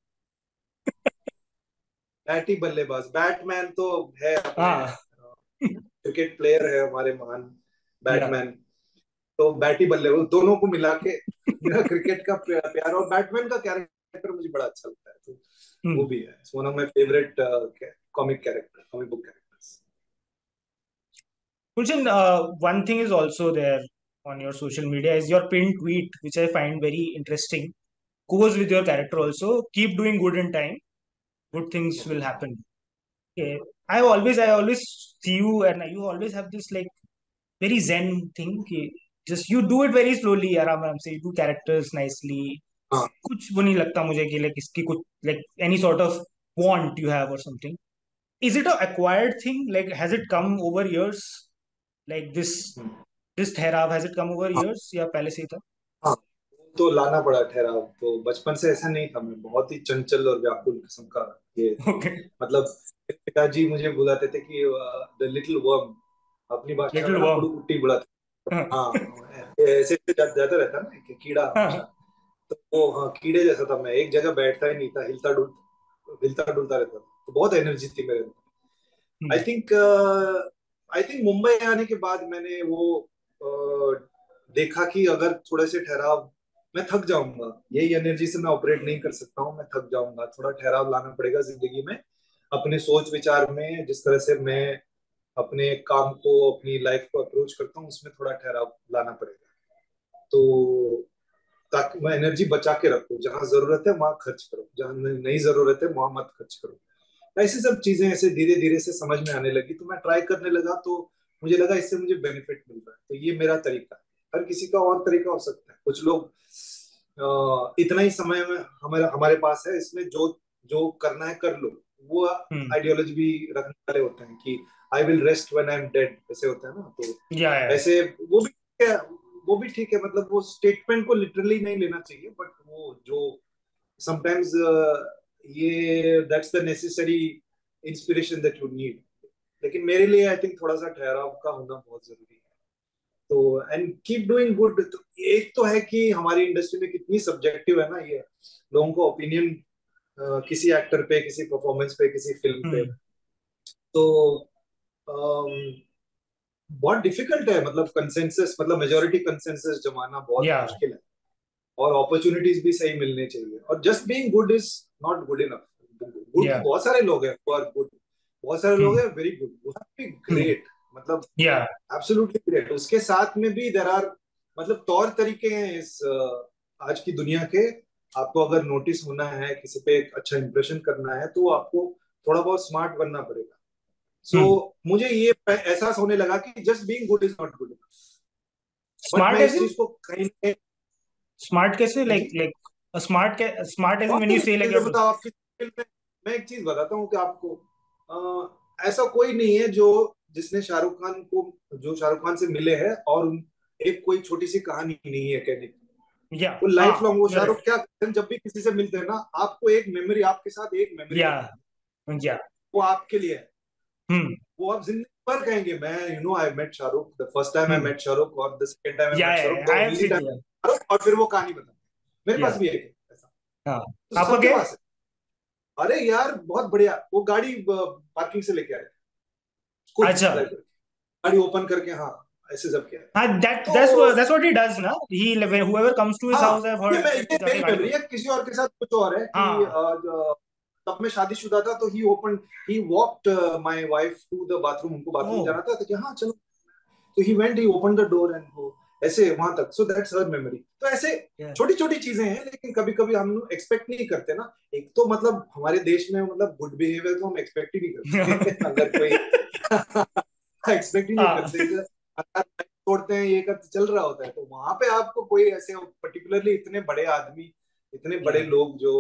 Speaker 2: बैटी बल्लेबाज, बैटमैन तो है अपने,
Speaker 1: हाँ।
Speaker 2: क्रिकेट प्लेयर है हमारे महान,
Speaker 1: या।
Speaker 2: बैटमैन। तो बैटी बल्ले, वो दोनों को मिला के मेरा क्रिकेट का प्यार, और बैटमैन का कैरेक्टर मुझे बड़ा अच्छा लगता है, तो वो भी है one of my favourite comic character, comic book characters.
Speaker 1: Pulshin, one thing is also there on your social media is your pinned tweet, which I find very interesting. Goes with your character also. Keep doing good in time. Good things will happen. Okay. I always see you, and you always have this like very zen thing. कि just you do it very slowly, आराम आराम से. You do characters nicely.
Speaker 2: हाँ,
Speaker 1: कुछ वो नहीं लगता मुझे कि like इसकी कुछ like any sort of want you have or something. Is it a acquired thing? Like has it come over years? Like this ठहराव, has it come over
Speaker 2: हाँ,
Speaker 1: years या पहले से ही था?
Speaker 2: हाँ, तो लाना पड़ा ठहराव। तो बचपन से ऐसा नहीं था, मैं बहुत ही चंचल और व्याकुल किस्म का ये था।
Speaker 1: Okay.
Speaker 2: मतलब पिताजी मुझे बुलाते थे कि द लिटिल वर्म, अपनी भाषा में
Speaker 1: Little
Speaker 2: ना
Speaker 1: worm.
Speaker 2: पुड़ु कुट्टी बुलाते।
Speaker 1: हाँ
Speaker 2: हाँ, ऐसे ऐसे जाता रहता ना कि कीड़ा हमेशा।
Speaker 1: हाँ।
Speaker 2: तो वो, हाँ, कीड़े जैसा था मैं, एक जगह बैठता ही नहीं था, हिलता डुलता रहता था। तो बहुत एनर्जी थी मेरे अंदर। आई
Speaker 1: हम्म,
Speaker 2: थिंक मुंबई आने के बाद मैंने वो देखा कि अगर थोड़े से ठहराव, मैं थक जाऊंगा, यही एनर्जी से मैं ऑपरेट नहीं कर सकता हूँ, मैं थक जाऊंगा, थोड़ा ठहराव लाना पड़ेगा जिंदगी में। अपने सोच विचार में, जिस तरह से मैं अपने काम को, अपनी लाइफ को अप्रोच करता हूँ, उसमें थोड़ा ठहराव लाना पड़ेगा। तो ताकि मैं एनर्जी बचा के रखूं, जहां जरूरत है वहां खर्च करो, जहां नहीं जरूरत है वहां मत खर्च करो। ऐसी सब चीजें ऐसे धीरे धीरे से समझ में आने लगी, तो मैं ट्राई करने लगा, तो मुझे लगा इससे मुझे बेनिफिट मिल रहा है, तो ये मेरा तरीका है। हर किसी का और तरीका हो सकता है। कुछ लोग इतना ही समय में हमारे हमारे पास है, इसमें जो जो करना है कर लो, वो
Speaker 1: हम्म।
Speaker 2: आइडियोलॉजी भी रखने वाले होते हैं कि I will rest when I am dead, ऐसे होता है ना। तो
Speaker 1: या
Speaker 2: ऐसे वो भी ठीक है, वो भी ठीक है, मतलब वो स्टेटमेंट को लिटरली नहीं लेना चाहिए, बट वो जो समटाइम्स ये that's the necessary inspiration that you need. लेकिन मेरे लिए आई थिंक थोड़ा सा ठहराव का होना बहुत जरूरी है। तो एंड कीप डूइंग गुड। तो एक तो है कि हमारी इंडस्ट्री में कितनी सब्जेक्टिव है ना ये, लोगों को ओपिनियन किसी एक्टर पे, किसी परफॉर्मेंस पे, किसी फिल्म पे।
Speaker 1: हम्म।
Speaker 2: तो अम, बहुत डिफिकल्ट है, मतलब कंसेंसस, मतलब मेजोरिटी कंसेंसस जमाना बहुत
Speaker 1: या
Speaker 2: मुश्किल है। और अपॉर्चुनिटीज भी सही मिलने चाहिए, और just being good is not good enough. Good
Speaker 1: या
Speaker 2: तो बहुत सारे लोग हैं who are good, बहुत सारे लोग
Speaker 1: हम्म।
Speaker 2: हैं वेरी गुड, वो भी
Speaker 1: हम्म।
Speaker 2: ग्रेट, मतलब
Speaker 1: या
Speaker 2: एब्सोल्युटली ग्रेट। उसके साथ में भी देर आर, मतलब तौर तरीके हैं इस आज की दुनिया के। आपको अगर नोटिस होना है, किसी पे एक अच्छा इंप्रेशन करना है, तो आपको थोड़ा बहुत स्मार्ट बनना पड़ेगा। सो
Speaker 1: हम्म।
Speaker 2: मुझे ये एहसास होने लगा कि just being good is not good, but
Speaker 1: smart
Speaker 2: मैं
Speaker 1: एज
Speaker 2: इस
Speaker 1: इन,
Speaker 2: चीज को कहीं ना कहीं।
Speaker 1: स्मार्ट कैसे,
Speaker 2: हाँ
Speaker 1: लाइक
Speaker 2: जी,
Speaker 1: like smart, smart as in
Speaker 2: बहुत
Speaker 1: व्हेन यू से लाइक
Speaker 2: तरीके
Speaker 1: यू
Speaker 2: से
Speaker 1: हैव टू।
Speaker 2: बताओ आपकी फिल्म में। मैं एक चीज बताता हूँ कि आपको ऐसा कोई नहीं है जो जिसने शाहरुख खान को, जो शाहरुख खान से मिले हैं और एक कोई छोटी सी कहानी नहीं है कहने की।
Speaker 1: या
Speaker 2: वो
Speaker 1: हाँ,
Speaker 2: लाइफ लॉन्ग, वो
Speaker 1: यू
Speaker 2: शाहरुख
Speaker 1: राइट।
Speaker 2: क्या करते हैं, जब भी किसी से मिलते हैं ना, आपको एक मेमोरी, आपके साथ एक मेमोरी
Speaker 1: या
Speaker 2: बनाएंगे,
Speaker 1: या
Speaker 2: वो आपके लिए है।
Speaker 1: हम्म।
Speaker 2: वो आप जिंदगी भर कहेंगे, मैं I met Shahrukh, the first time I
Speaker 1: hmm.
Speaker 2: Met Shahrukh, और द सेकंड टाइम आई
Speaker 1: या
Speaker 2: met Shahrukh, the
Speaker 1: I have
Speaker 2: only
Speaker 1: seen
Speaker 2: time
Speaker 1: या।
Speaker 2: शाहरुख, और फिर वो कहानी बता। मेरे
Speaker 1: या
Speaker 2: पास भी एक है ऐसा,
Speaker 1: हाँ,
Speaker 2: तो
Speaker 1: आपका
Speaker 2: सबके
Speaker 1: क्या है?
Speaker 2: पास है। अरे यार बहुत बढ़िया, वो गाड़ी पार्किंग से लेके आए खुद
Speaker 1: अच्छा।
Speaker 2: ड्राइव करके, गाड़ी ओपन करके, हाँ, ऐसे सब किया।
Speaker 1: हाँ, दैट
Speaker 2: तो
Speaker 1: दैट्स व्हाट ही डज ना, ही whoever comes to his
Speaker 2: हाँ,
Speaker 1: house, I've heard
Speaker 2: ये
Speaker 1: that जाके
Speaker 2: मेरी
Speaker 1: गाड़ी
Speaker 2: मेमोरी
Speaker 1: खोल।
Speaker 2: है, किसी और के साथ कुछ और है कि
Speaker 1: हाँ।
Speaker 2: तब मैं शादीशुदा था, तो he walked my wife to the bathroom, उनको बाथरूम
Speaker 1: ओह।
Speaker 2: जाना था, तो कि हाँ चलो, तो he went, he open the door and वो ऐसे वहां तक। So that's her memory. तो ऐसे
Speaker 1: या
Speaker 2: छोटी छोटी चीजें हैं, लेकिन कभी कभी हम लोग एक्सपेक्ट नहीं करते ना। एक तो मतलब हमारे देश में मतलब गुड बिहेवियर तो हम एक्सपेक्ट ही नहीं करते अगर कोई एक्सपेक्ट ही नहीं
Speaker 1: हाँ।
Speaker 2: करते, अगर तोड़ते हैं, ये करते चल रहा होता है, तो वहां पे आपको कोई ऐसे पर्टिकुलरली इतने बड़े आदमी, इतने बड़े
Speaker 1: या
Speaker 2: लोग जो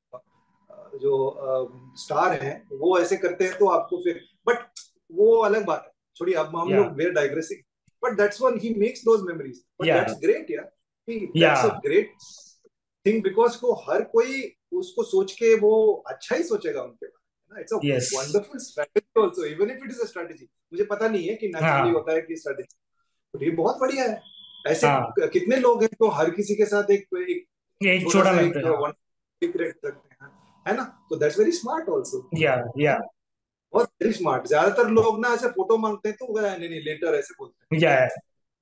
Speaker 2: जो स्टार हैं, वो ऐसे करते हैं, तो आपको फिर, बट वो अलग बात है, छोड़िए, अब हम
Speaker 1: या
Speaker 2: लोग were digressing. But that's one, he makes those memories, but
Speaker 1: या
Speaker 2: दैट्स ग्रेट यार,
Speaker 1: या
Speaker 2: that's a great thing, because को हर कोई उसको सोच के वो अच्छा ही सोचेगा उनके बारे में। It's a
Speaker 1: yes.
Speaker 2: Wonderful strategy also, even if it is a strategy. मुझे पता नहीं है कि नेचुरली
Speaker 1: हाँ।
Speaker 2: होता है कि स्ट्रेटेजी, तो ये बहुत बढ़िया है। ऐसे
Speaker 1: हाँ,
Speaker 2: कितने लोग हैं तो हर किसी के साथ एक
Speaker 1: एक
Speaker 2: छोटा
Speaker 1: छोटा
Speaker 2: सा
Speaker 1: मिलता
Speaker 2: एक
Speaker 1: है, हाँ।
Speaker 2: वन सीक्रेट रखते हैं, है ना। तो दैट्स वेरी स्मार्ट ऑल्सो,
Speaker 1: या
Speaker 2: बहुत वेरी स्मार्ट। ज्यादातर लोग ना ऐसे फोटो मांगते हैं, तो नहीं नहीं लेटर ऐसे बोलते
Speaker 1: या
Speaker 2: हैं,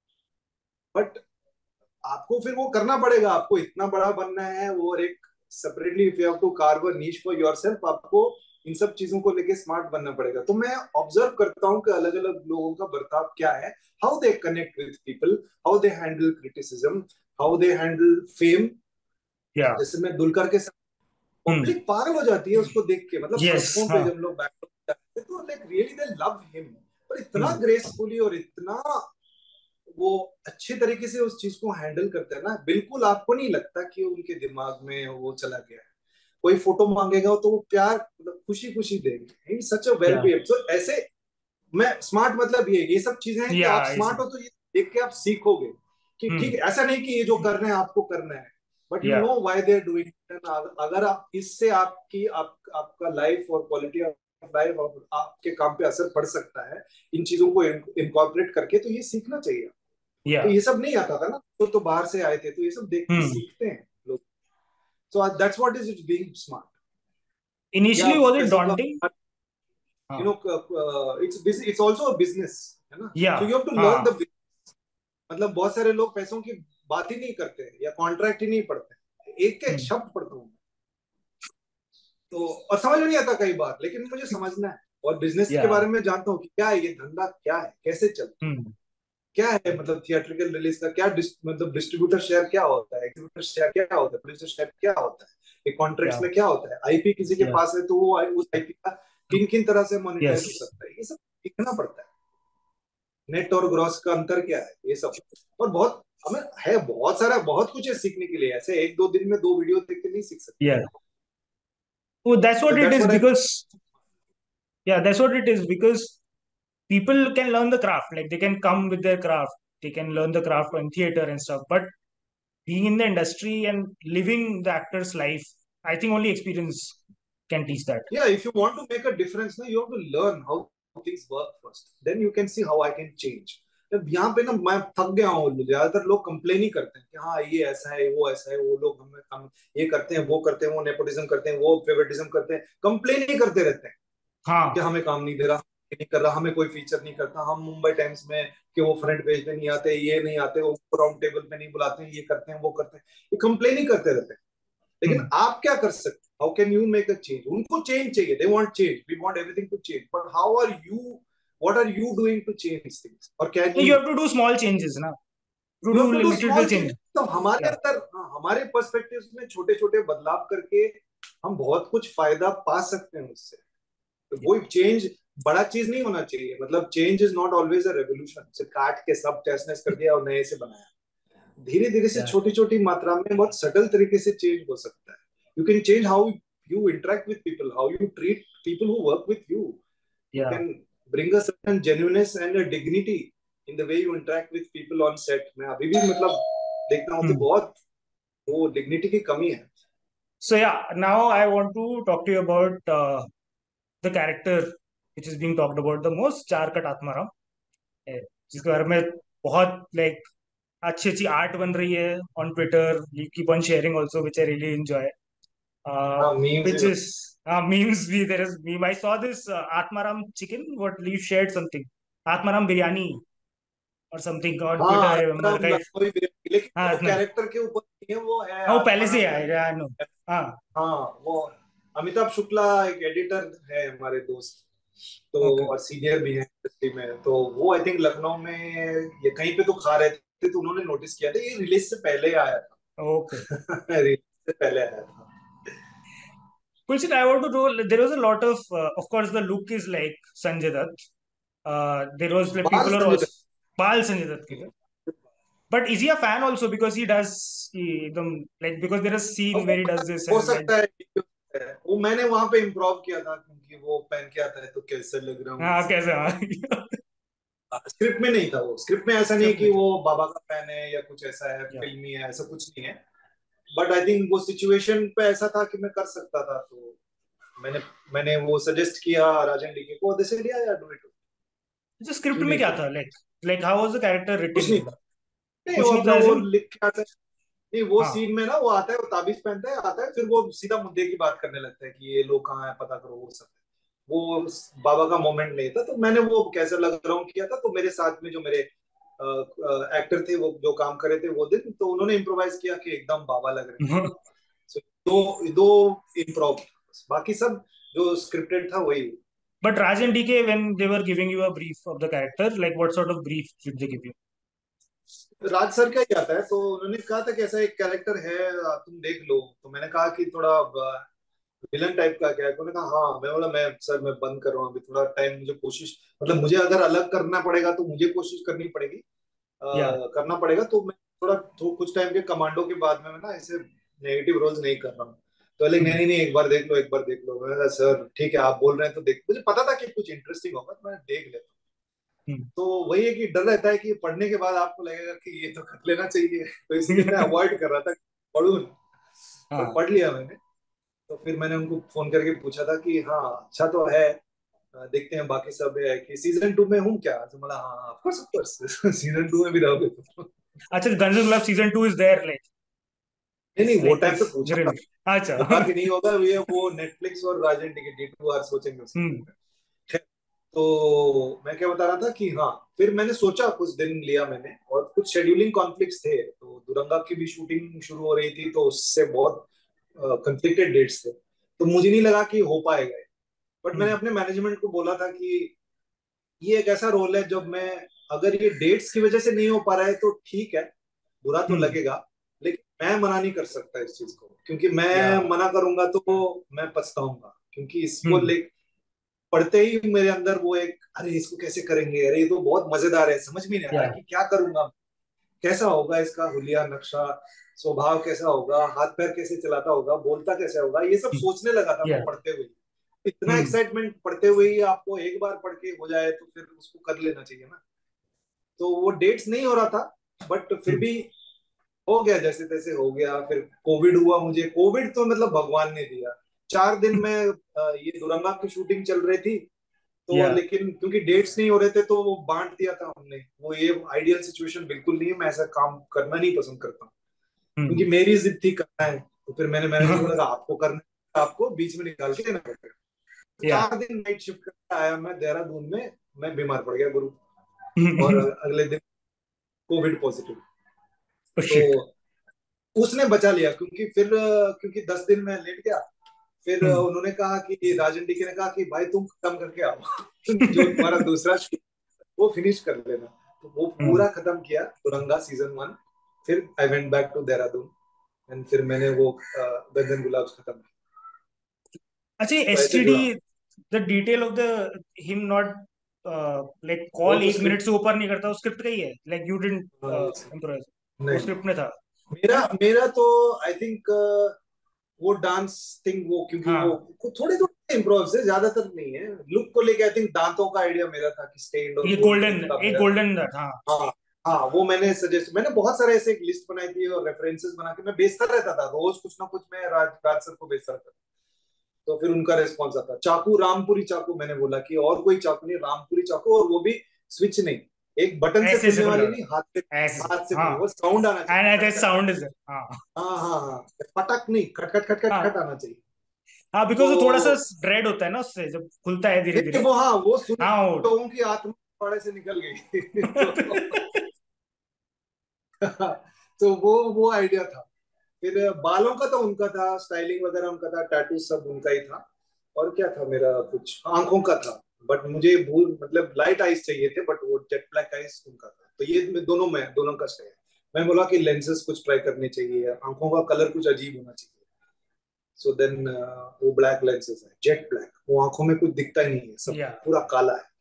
Speaker 2: बट आपको फिर वो करना पड़ेगा, आपको इतना बड़ा बनना है वो, और एक separately if you have to carve a niche for yourself, आपको इन सब चीजों को लेके स्मार्ट बनना पड़ेगा। तो मैं ऑब्जर्व करता हूँ कि अलग अलग लोगों का बर्ताव क्या है, how they connect with people, how they handle criticism, how they handle fame.
Speaker 1: या
Speaker 2: जैसे मैं दुलकर के साथ,
Speaker 1: हम्म।
Speaker 2: पब्लिक पागल हो जाती है उसको देख के, मतलब
Speaker 1: यस,
Speaker 2: सड़कों पे
Speaker 1: हाँ।
Speaker 2: जब लोग बैठ जाते हैं, तो like really they love him, और इतना
Speaker 1: हम्म।
Speaker 2: ग्रेसफुली और इतना वो अच्छे तरीके से उस चीज को हैंडल करते हैं ना, बिल्कुल आपको नहीं लगता कि उनके दिमाग में वो चला गया है। कोई फोटो मांगेगा तो वो प्यार, मतलब खुशी खुशी देंगे, सच अ वेल
Speaker 1: या
Speaker 2: बिहेव। तो ऐसे मैं स्मार्ट, मतलब ये सब चीजें हैं कि
Speaker 1: या
Speaker 2: आप स्मार्ट हो, तो ये देख के आप सीखोगे कि ठीक
Speaker 1: हम्म।
Speaker 2: है, ऐसा नहीं कि ये जो करना है आपको करना है, बट यू
Speaker 1: या
Speaker 2: know why they are doing. अगर आप इससे आपकी आपका लाइफ और क्वालिटी ऑफ लाइफ और आपके काम पे असर पड़ सकता है, इन चीजों को इनकॉर्पोरेट करके, तो ये सीखना चाहिए।
Speaker 1: या
Speaker 2: तो ये सब नहीं आता था ना, तो बाहर से आए थे, तो ये सब देख के
Speaker 1: हम्म।
Speaker 2: सीखते हैं लोग। So that's what is it being smart. या
Speaker 1: इनिशियली वाज इट
Speaker 2: पैसों का,
Speaker 1: डॉन्टिंग?
Speaker 2: यू
Speaker 1: हाँ।
Speaker 2: No, it's also a business, है ना।
Speaker 1: या
Speaker 2: so you have to learn
Speaker 1: हाँ।
Speaker 2: द, मतलब बहुत सारे लोग पैसों की बात ही नहीं करते हैं, या कॉन्ट्रैक्ट ही नहीं पढ़ते, एक एक
Speaker 1: हम्म।
Speaker 2: शब्द पढ़ता हूँ, तो और समझ में नहीं आता कई बार, लेकिन मुझे समझना है, और बिजनेस के
Speaker 1: या
Speaker 2: बारे में जानता हूँ कि क्या है ये धंधा, क्या है, कैसे चलता है।
Speaker 1: हम्म।
Speaker 2: क्या है, मतलब थिएट्रिकल रिलीज का क्या मतलब डिस्ट्रीब्यूटर शेयर क्या होता है, एक्जीब्यूटर शेयर क्या होता है, प्रोड्यूसर शेयर क्या होता है, एक कॉन्ट्रैक्ट्स
Speaker 1: या
Speaker 2: में क्या होता है, आईपी किसी के
Speaker 1: या
Speaker 2: पास है तो वो उस आईपी का किन किन तरह से मोनेटाइज
Speaker 1: यस
Speaker 2: हो सकता है, ये सब सीखना पड़ता है। नेट और ग्रॉस का अंतर क्या है, ये सब। और बहुत हमें है, बहुत सारा, बहुत कुछ है सीखने के लिए, ऐसे एक दो दिन में दो वीडियो देख के नहीं सीख सकते।
Speaker 1: या वो दैट्स
Speaker 2: तो
Speaker 1: what it
Speaker 2: that's
Speaker 1: is
Speaker 2: what I.
Speaker 1: Because yeah that's what it is because people can learn the craft, like they can come with their craft, they can learn the craft in theater and stuff, but being in the industry and living the actor's life, I think only experience can teach that.
Speaker 2: Yeah, if you want to make a difference ना, you have to learn how things work first, then you can see how I can change. अब यहाँ पे ना मैं थक गया हूँ, ज्यादातर लोग कंप्लेन ही करते हैं कि हाँ ये ऐसा है, वो ऐसा है, वो लोग हमें हम ये करते हैं, वो करते हैं, वो नेपोटिज्म करते हैं, वो फेवरेटिज्म करते हैं, कंप्लेन ही करते रहते हैं कि
Speaker 1: हाँ
Speaker 2: हमें काम नहीं दे रहा, ये नहीं कर रहा, हमें कोई फीचर नहीं करता, हम मुंबई टाइम्स में कि वो फ्रंट पेज पे नहीं आते, ये नहीं आते, वो राउंड टेबल पे नहीं बुलाते हैं, ये करते हैं, वो करते हैं, ये कंप्लेन ही करते रहते हैं। लेकिन
Speaker 1: hmm.
Speaker 2: आप क्या कर सकते, how can you make a change, उनको चेंज चाहिए, they want change, we want everything to change, but how are you, what are you doing to change things, और can
Speaker 1: You
Speaker 2: you,
Speaker 1: have to do small changes now, to
Speaker 2: you
Speaker 1: do
Speaker 2: have to do
Speaker 1: little
Speaker 2: small
Speaker 1: little
Speaker 2: change.
Speaker 1: changes.
Speaker 2: तो हमारे
Speaker 1: Yeah,
Speaker 2: अंदर, हाँ, हमारे perspective में छोटे छोटे बदलाव करके हम बहुत कुछ फायदा पा सकते हैं उससे। तो
Speaker 1: yeah,
Speaker 2: वो चेंज बड़ा चीज नहीं होना चाहिए, मतलब change is not always a revolution, से काट के सब टेस्टनेस कर दिया और नए से बनाया। धीरे धीरे से
Speaker 1: yeah,
Speaker 2: छोटी छोटी मात्रा में बहुत सटल तरीके से चेंज हो सकता है। You can change how you interact with people, how you treat people who work with you. You
Speaker 1: yeah.
Speaker 2: Can bring a certain genuineness and a dignity in the way you interact with people on set. मैं अभी भी मतलब देखता हूँ कि
Speaker 1: Hmm.
Speaker 2: बहुत वो dignity की कमी है।
Speaker 1: So yeah, now I want to talk to you about the character which is being talked about the most, चारकट Atmaram, जिसके बारे में बहुत लाइक अच्छी अच्छी आर्ट बन रही है on Twitter, you keep on sharing also which I really enjoy,
Speaker 2: हाँ, memes
Speaker 1: which is memes. There is meme. I saw this Atmaram chicken. What you shared something, Atmaram biryani or something on Twitter.
Speaker 2: हाँ,
Speaker 1: I remember.
Speaker 2: Ram
Speaker 1: Guys,
Speaker 2: Lucknow biryani, लेकिन
Speaker 1: हाँ
Speaker 2: वो
Speaker 1: इतना ही।
Speaker 2: Character के ऊपर नहीं है, वो है
Speaker 1: हाँ वो पहले से
Speaker 2: आत्माराम
Speaker 1: आएगा,
Speaker 2: करके।
Speaker 1: I know. हाँ
Speaker 2: हाँ, वो अमिताभ शुक्ला एक एडिटर है हमारे दोस्त, तो
Speaker 1: ओके
Speaker 2: और सीनियर भी है इंडस्ट्री में, तो वो आई थिंक लखनऊ में ये कहीं पे तो खा रहे थे, तो उन्होंने नोटिस किया था, ये रिलीज से पहले आया
Speaker 1: ओके।
Speaker 2: था। रिलीज से पहले आया था।
Speaker 1: Pulsit, I want to know. There was a lot of course, the look is like Sanjay Dutt. There was like
Speaker 2: बाल
Speaker 1: people are
Speaker 2: Sanjay
Speaker 1: also Bal Sanjay Dutt के लिए.
Speaker 2: Dutt.
Speaker 1: But is he a fan also because he does एकदम like because there is a scene
Speaker 2: अब वो
Speaker 1: where he does this
Speaker 2: हो
Speaker 1: and
Speaker 2: सकता है वो मैंने वहां पे इम्प्रोव किया था, क्योंकि वो पहन के आता है तो कैसे लग रहा हूँ
Speaker 1: हाँ
Speaker 2: ऐसे।
Speaker 1: कैसे हाँ
Speaker 2: स्क्रिप्ट में नहीं था, वो स्क्रिप्ट में ऐसा नहीं
Speaker 1: स्क्रिप्ट
Speaker 2: कि
Speaker 1: में था
Speaker 2: वो बाबा का फैन है या कुछ ऐसा है,
Speaker 1: या
Speaker 2: फिल्मी है, ऐसा कुछ नहीं है। बट आई थिंक वो सिचुएशन पे ऐसा था कि मैं कर सकता था, तो मैंने मैंने वो सजेस्ट किया राजन डीके को, जैसे लिया यार, डू इट,
Speaker 1: जो स्क्रिप्ट
Speaker 2: क्यों
Speaker 1: में
Speaker 2: नहीं
Speaker 1: क्या
Speaker 2: करूं।
Speaker 1: था like how was the character
Speaker 2: कुछ
Speaker 1: रिटन?
Speaker 2: नहीं था, नहीं,
Speaker 1: कुछ
Speaker 2: वो
Speaker 1: नहीं
Speaker 2: अपना
Speaker 1: था
Speaker 2: वो
Speaker 1: ऐसे।
Speaker 2: लिख के आता है। नहीं, वो
Speaker 1: हाँ
Speaker 2: सीन में ना वो आता है, वो ताबीज पहनता है, आता है, फिर वो सीधा मुद्दे की बात करने लगता है कि ये लोग कहाँ है, पता करो, वो सब। वो बाबा का मोमेंट नहीं था, तो मैंने वो कैसे लग रहा हूँ किया था, तो मेरे साथ में जो मेरे एक्टर थे, वो जो काम करे थे वो दिन, तो उन्होंने इम्प्रोवाइज किया कि एकदम बाबा लग रहे हैं। So, दो दो इम्प्रोव, बाकी सब जो स्क्रिप्टेड था वही।
Speaker 1: But Raj and DK, when they were giving you a brief of the character, like what sort of brief did they give you?
Speaker 2: Raj sir का ही आता है, तो उन्होंने कहा था कि ऐसा एक कैरेक्टर है, तुम देख लो, तो मैंने कहा कि थोड़ा विलन टाइप का क्या है, तो उन्होंने कहा हाँ, मैं बोला मैं सर मैं बंद कर रहा हूँ अभी, थोड़ा टाइम मुझे, कोशिश, मतलब मुझे अगर अलग करना पड़ेगा तो मुझे कोशिश करनी पड़ेगी,
Speaker 1: Yeah.
Speaker 2: करना पड़ेगा, तो मैं थोड़ा कुछ टाइम के कमांडो के बाद में मैं ना ऐसे नेगेटिव रोल्स नहीं कर रहा हूँ। तो नहीं
Speaker 1: Hmm.
Speaker 2: नहीं नहीं, एक बार देख लो, एक बार देख लो। मैंने कहा सर ठीक है, आप बोल रहे हैं तो देख, मुझे पता था कि कुछ इंटरेस्टिंग होगा, तो मैं देख लेता हूँ।
Speaker 1: Hmm.
Speaker 2: तो वही है कि डर रहता है कि पढ़ने के बाद आपको लगेगा कि ये तो कर लेना चाहिए, तो इसलिए मैं अवॉइड कर रहा था कि पढ़ूं ना। पर
Speaker 1: हाँ
Speaker 2: पढ़ लिया मैंने। तो फिर मैंने उनको फोन करके पूछा था कि हाँ अच्छा तो है, देखते हैं बाकी सब है कि सीजन 2 में हूँ क्या, तो बोला हाँ of course of course, season 2 में भी रहोगे तो।
Speaker 1: अच्छा, guns and gloves season 2 is there
Speaker 2: नहीं नहीं, वो
Speaker 1: लाइक
Speaker 2: टाइम पे
Speaker 1: दिस
Speaker 2: पूछा था,
Speaker 1: रिलीज। अच्छा
Speaker 2: होगा कि नहीं होगा, ये वो नेटफ्लिक्स और राजन टिकट D2R सोचेंगे उसके
Speaker 1: हम्म
Speaker 2: बारे में। तो मैं क्या बता रहा था कि हाँ, फिर मैंने सोचा, कुछ दिन लिया मैंने, और कुछ शेड्यूलिंग कॉन्फ्लिक्ट्स थे, तो दुरंगा की भी शूटिंग शुरू हो रही थी, तो उससे बहुत कंफ्लिक्टेड डेट्स थे, तो मुझे नहीं लगा कि हो पाएगा। बट मैंने
Speaker 1: हम्म
Speaker 2: अपने मैनेजमेंट को बोला था कि ये एक ऐसा रोल है जब मैं, अगर ये डेट्स की वजह से नहीं हो पा रहा है तो ठीक है, बुरा तो
Speaker 1: हम्म.
Speaker 2: लगेगा, लेकिन मैं मना नहीं कर सकता इस चीज को, क्योंकि
Speaker 1: Yeah.
Speaker 2: मैं मना करूंगा तो मैं पछताऊंगा, क्योंकि इसको
Speaker 1: हम्म.
Speaker 2: ले पढ़ते ही मेरे अंदर वो एक, अरे इसको कैसे करेंगे, अरे ये तो बहुत मजेदार है, समझ में नहीं आ रहा
Speaker 1: Yeah.
Speaker 2: कि क्या करूंगा, कैसा होगा इसका हुलिया नक्शा, स्वभाव कैसा होगा, हाथ पैर कैसे चलाता होगा, बोलता कैसे होगा, ये सब सोचने लगा था मैं
Speaker 1: Yeah.
Speaker 2: पढ़ते हुए। इतना
Speaker 1: हम्म.
Speaker 2: एक्साइटमेंट पढ़ते हुए ही आपको एक बार पढ़ के हो जाए तो फिर उसको कर लेना चाहिए ना। तो वो डेट्स नहीं हो रहा था, बट फिर
Speaker 1: हम्म.
Speaker 2: भी हो गया, जैसे तैसे हो गया। फिर कोविड हुआ, मुझे कोविड तो मतलब भगवान ने दिया। 4 दिन में ये दुरंगा की शूटिंग चल रही थी, तो
Speaker 1: Yeah.
Speaker 2: लेकिन क्योंकि डेट्स नहीं हो रहे थे तो वो बांट दिया था हमने। वो ये आइडियल सिचुएशन बिल्कुल नहीं है, मैं ऐसा काम करना नहीं पसंद करता हूँ, क्योंकि
Speaker 1: हम्म.
Speaker 2: मेरी जिद थी करना है। तो फिर मैंने मैनेजर को लगा आपको करना है, आपको बीच में निकाल के देना पड़ेगा।
Speaker 1: Yeah.
Speaker 2: 4 दिन नाइट शिफ्ट करके आया मैं देहरादून में, मैं बीमार पड़ गया गुरु, और
Speaker 1: हम्म.
Speaker 2: अगले दिन कोविड पॉजिटिव।
Speaker 1: Oh
Speaker 2: तो
Speaker 1: shit.
Speaker 2: उसने बचा लिया, क्योंकि फिर क्योंकि 10 दिन में लेट गया। फिर
Speaker 1: हम्म.
Speaker 2: उन्होंने कहा कि राजन डी के ने कहा कि भाई तुम खत्म करके आओ जो तुम्हारा दूसरा shoot, वो फिनिश कर लेना। तो वो
Speaker 1: हम्म.
Speaker 2: पूरा खत्म किया तुरंगा सीजन 1। फिर I went back to Dehradun, and फिर मैंने वो गंदन गुलाब खत्म किया।
Speaker 1: अच्छा,
Speaker 2: तो ऐसे
Speaker 1: एसटीडी,
Speaker 2: जुड़ा।
Speaker 1: The detail of the him not like
Speaker 2: वो
Speaker 1: कॉल
Speaker 2: तो
Speaker 1: 1 मिनट से
Speaker 2: स्क्रिप्ट,
Speaker 1: ऊपर नहीं करता, वो स्क्रिप्ट का ही है, लाइक यू डिडंट इम्प्रोवाइज, वो
Speaker 2: नहीं,
Speaker 1: स्क्रिप्ट में था.
Speaker 2: मेरा
Speaker 1: है.
Speaker 2: मेरा तो आई थिंक वो डांस थिंग, वो क्योंकि वो
Speaker 1: हाँ,
Speaker 2: थोड़े थोड़े इम्प्रोव से, ज्यादातर नहीं है। लुक को लेके आई थिंक दांतों का आइडिया मेरा था कि स्टेन्ड और
Speaker 1: ये
Speaker 2: गोल्ड
Speaker 1: गोल्डन,
Speaker 2: टेप का
Speaker 1: एक
Speaker 2: मेरा।
Speaker 1: गोल्डन दैट, हाँ.
Speaker 2: हाँ, हाँ, वो मैंने सजेस्ट, मैंने बहुत सारे ऐसे एक लिस्ट बनाई थी और रेफरेंसेस बना के मैं बेचता रहता था, रोज कुछ ना कुछ मैं राज सर को बेचता रहता था। तो फिर उनका रिस्पॉन्स आता, चाकू रामपुरी चाकू, मैंने बोला कि और कोई चाकू नहीं, रामपुरी चाकू, और वो भी स्विच नहीं, एक बटन से
Speaker 1: ऐसे
Speaker 2: खुलने
Speaker 1: खुलने
Speaker 2: वाली
Speaker 1: वाला,
Speaker 2: नहीं, हाथ से,
Speaker 1: ऐसे.
Speaker 2: हाथ से
Speaker 1: हाँ,
Speaker 2: खुलने, वो साउंड आना चाहिए,
Speaker 1: एंड
Speaker 2: खट
Speaker 1: दैट
Speaker 2: खट खट
Speaker 1: साउंड
Speaker 2: खट।
Speaker 1: इज, हाँ.
Speaker 2: हाँ, हाँ, हाँ, पटक नहीं, खट खट खट खट
Speaker 1: हाँ,
Speaker 2: खट आना चाहिए।
Speaker 1: हाँ, बिकॉज वो थोड़ा सा
Speaker 2: तो
Speaker 1: ड्रेड होता है ना उससे, जब खुलता है धीरे
Speaker 2: देखिए
Speaker 1: धीरे.
Speaker 2: वो, हाँ, वो सुन
Speaker 1: हाँ, वो.
Speaker 2: लोगों की आत्मा थोड़े से निकल गई तो तो वो आइडिया था। फिर बालों का तो उनका था, स्टाइलिंग वगैरह उनका था, टैटू सब उनका ही था। और क्या था मेरा, कुछ आंखों का था, बट मुझे भूल, मतलब लाइट आइज चाहिए थे, बट वो जेट ब्लैक आइज उनका था। तो ये दोनों का स्टाइल। मैं बोला कि लेंसेज कुछ ट्राई करने चाहिए, आंखों का कलर कुछ अजीब होना चाहिए। सो देन वो ब्लैक लेंसेज है, जेट ब्लैक, वो आंखों में कुछ दिखता ही नहीं है, सब
Speaker 1: या,
Speaker 2: पूरा काला है।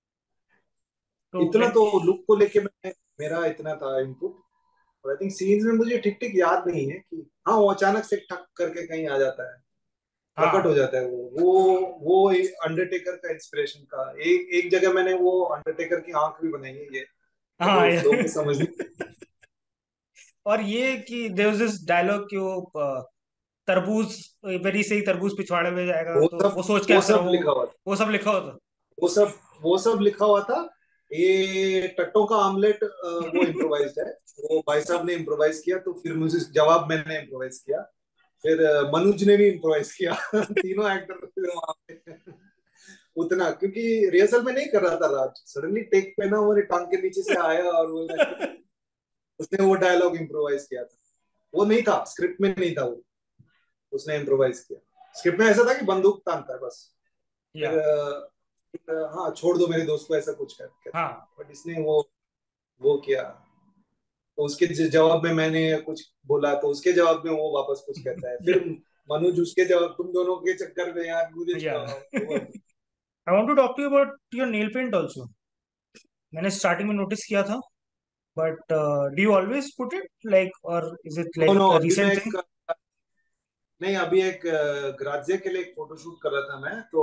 Speaker 1: तो
Speaker 2: इतना
Speaker 1: लाइक,
Speaker 2: तो लुक को लेके मैं, मेरा इतना था इनपुट। और आई थिंक सीन्स में मुझे ठीक ठीक याद नहीं है कि, हाँ, वो अचानक से ठक करके कहीं आ जाता है, प्रकट हो
Speaker 1: हाँ,
Speaker 2: जाता है वो अंडरटेकर का इंस्पिरेशन का, एक एक जगह मैंने वो अंडरटेकर की आंख भी बनाई है ये, बट
Speaker 1: हाँ.
Speaker 2: वो लोगों को समझ नहीं।
Speaker 1: और ये कि देयर वाज दिस डायलॉग कि वो तरबूज, वेरी सही तरबूज पिछवाड़े में जाएगा,
Speaker 2: वो
Speaker 1: तो
Speaker 2: सब
Speaker 1: वो सोच के
Speaker 2: वो
Speaker 1: हंस रहा
Speaker 2: सब
Speaker 1: हूँ,
Speaker 2: लिखा हुआ था,
Speaker 1: वो सब लिखा होता.
Speaker 2: वो सब वो सब लिखा हुआ था। ये टट्टों का आमलेट वो इम्प्रोवाइज्ड है, वो भाई साहब ने इम्प्रोवाइज किया, तो फिर मुझे जवाब मैंने इम्प्रोवाइज किया। फिर मनुज ने भी इम्प्रोवाइज किया तीनों एक्टर फिर वहां पे उतना, क्योंकि रिहर्सल में नहीं कर रहा था राज, सडनली टेक पे ना वो टांग के नीचे से आया और वो उसने वो डायलॉग इम्प्रोवाइज किया था। वो नहीं था स्क्रिप्ट में, नहीं था वो, उसने इम्प्रोवाइज किया। स्क्रिप्ट में ऐसा था कि बंदूक तानता है बस।
Speaker 1: या,
Speaker 2: फिर हाँ, छोड़ दो मेरे दोस्त को, ऐसा कुछ कहता है,
Speaker 1: हाँ.
Speaker 2: बट इसने वो किया। तो उसके जवाब में मैंने कुछ बोला, तो उसके जवाब में वो वापस कुछ कहता है, फिर मनोज उसके जवाब, तुम दोनों के चक्कर में यार मुझे
Speaker 1: या,
Speaker 2: छुड़ाओ वो।
Speaker 1: I want to talk to you about your nail paint also. मैंने स्टार्टिंग में नोटिस किया था, but do you always put it, like, और is it
Speaker 2: no,
Speaker 1: like
Speaker 2: no,
Speaker 1: a
Speaker 2: अभी मैं
Speaker 1: रीसेंट थिंग?
Speaker 2: एक, नहीं, अभी एक ग्राज्य के लिए एक फोटोशूट कर रहा था मैं, तो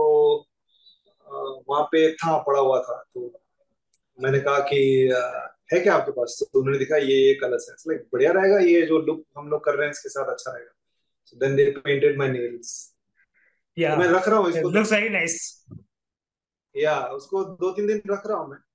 Speaker 2: वहां पे था, पड़ा हुआ था, तो मैंने कहा कि है क्या आपके पास, तो उन्होंने दिखा ये कलर्स है, लाइक बढ़िया रहेगा, ये जो लुक हम लोग कर रहे हैं इसके साथ अच्छा रहेगा। So then they painted my nails.
Speaker 1: या,
Speaker 2: तो मैं रख रहा हूँ
Speaker 1: इट
Speaker 2: इसको
Speaker 1: लुक्स वेरी नाइस.
Speaker 2: या उसको 2-3 दिन रख रहा हूँ मैं।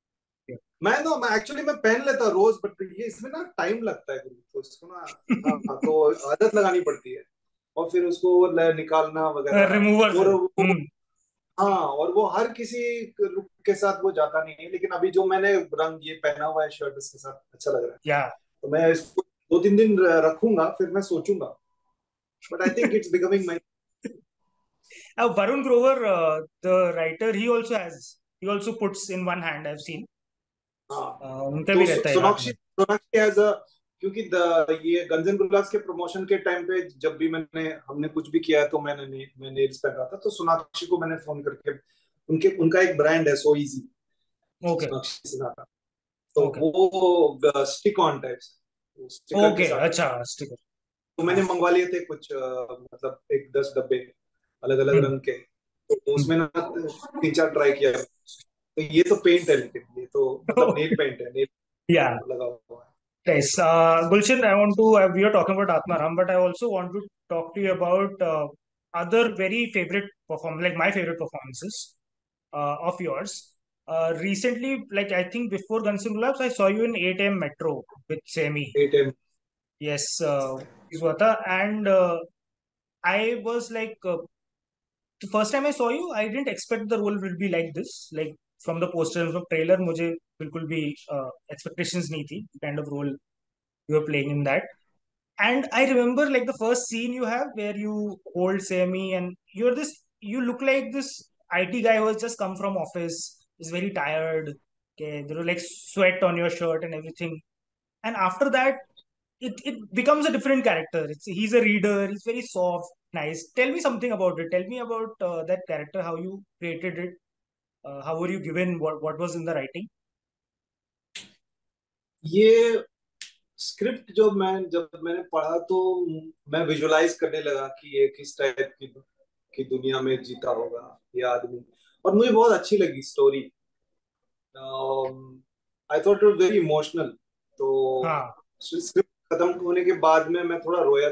Speaker 2: मैं एक्चुअली मैं पहन लेता रोज, बट ये इसमें ना टाइम लगता है गुरु, तो इसको ना, हाँ, तो आदत लगानी पड़ती है, और फिर उसको निकालना
Speaker 1: रिमूवर
Speaker 2: वगैरह।
Speaker 1: से.
Speaker 2: और वो, हाँ, और वो हर किसी लुक के साथ वो जाता नहीं है, लेकिन अभी जो मैंने रंग ये पहना हुआ है शर्ट, इसके साथ अच्छा लग रहा है।
Speaker 1: या.
Speaker 2: तो मैं इसको 2-3 दिन रखूंगा, फिर मैं सोचूंगा, but I think it's becoming my.
Speaker 1: Varun Grover, the writer, he also has. he also puts in one hand, I've seen.
Speaker 2: हाँ,
Speaker 1: उनका
Speaker 2: तो
Speaker 1: भी रहता है एक हाथ
Speaker 2: सोनाक्षी
Speaker 1: में.
Speaker 2: सोनाक्षी एज अ, क्योंकि ये गंजन एंड गुलाब्स के प्रमोशन के टाइम पे जब भी हमने कुछ भी किया है तो मैं नेल्स पहन रहा था, तो सोनाक्षी को मैंने फोन करके, उनका एक ब्रांड है so easy,
Speaker 1: okay.
Speaker 2: Sonakshi Sinha का, तो
Speaker 1: ओके.
Speaker 2: वो स्टिक ऑन टाइप्स, स्टिकर के
Speaker 1: ओके.
Speaker 2: साथ
Speaker 1: अच्छा,
Speaker 2: आते हैं।
Speaker 1: स्टिकर.
Speaker 2: तो मैंने
Speaker 1: हाँ.
Speaker 2: मंगवा लिए थे कुछ, मतलब एक 10 डब्बे अलग अलग
Speaker 1: हम्म.
Speaker 2: रंग के, तो
Speaker 1: हम्म.
Speaker 2: उसमें ना 3 4 ट्राई किया। तो ये तो पेंट है, लेकिन ये तो मतलब नेल पेंट है, नेल
Speaker 1: Yeah.
Speaker 2: लगा हुआ है।
Speaker 1: Yes. Gulshan, I want to. We are talking about Atmaram, but I also want to talk to you about other very favorite perform, like my favorite performances of yours. Recently, like I think before Guns N' Globes, I saw you in 8 a.m. Metro with Semi.
Speaker 2: 8
Speaker 1: Yes, Swata, and I was like, the first time I saw you, I didn't expect the role will be like this. Like from the poster and from trailer, मुझे बिल्कुल भी expectations नहीं थी the kind of role you were playing in that. And I remember like the first scene you have where you hold Sammy and you look like this IT guy who has just come from office, is very tired. Okay, there was like sweat on your shirt and everything. And after that, it becomes a different character. He's a reader. He's very soft, nice. Tell me something about it. Tell me about that character. How you created it. How were you given? What was in the writing?
Speaker 2: ये script जब मैंने पढ़ा तो मैं visualise करने लगा कि ये किस टाइप की दुनिया में जीता होगा ये आदमी, और मुझे बहुत अच्छी लगी story. I thought it very emotional. तो
Speaker 1: हाँ.
Speaker 2: स्क्रिप्ट खत्म होने के बाद में मैं थोड़ा रोया।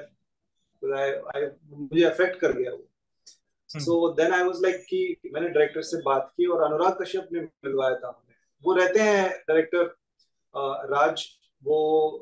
Speaker 2: मुझे अफेक्ट कर गया वो।
Speaker 1: Hmm.
Speaker 2: So then I was like कि मैंने डायरेक्टर से बात की और अनुराग कश्यप ने मिलवाया था हमें। वो रहते हैं डायरेक्टर राज, वो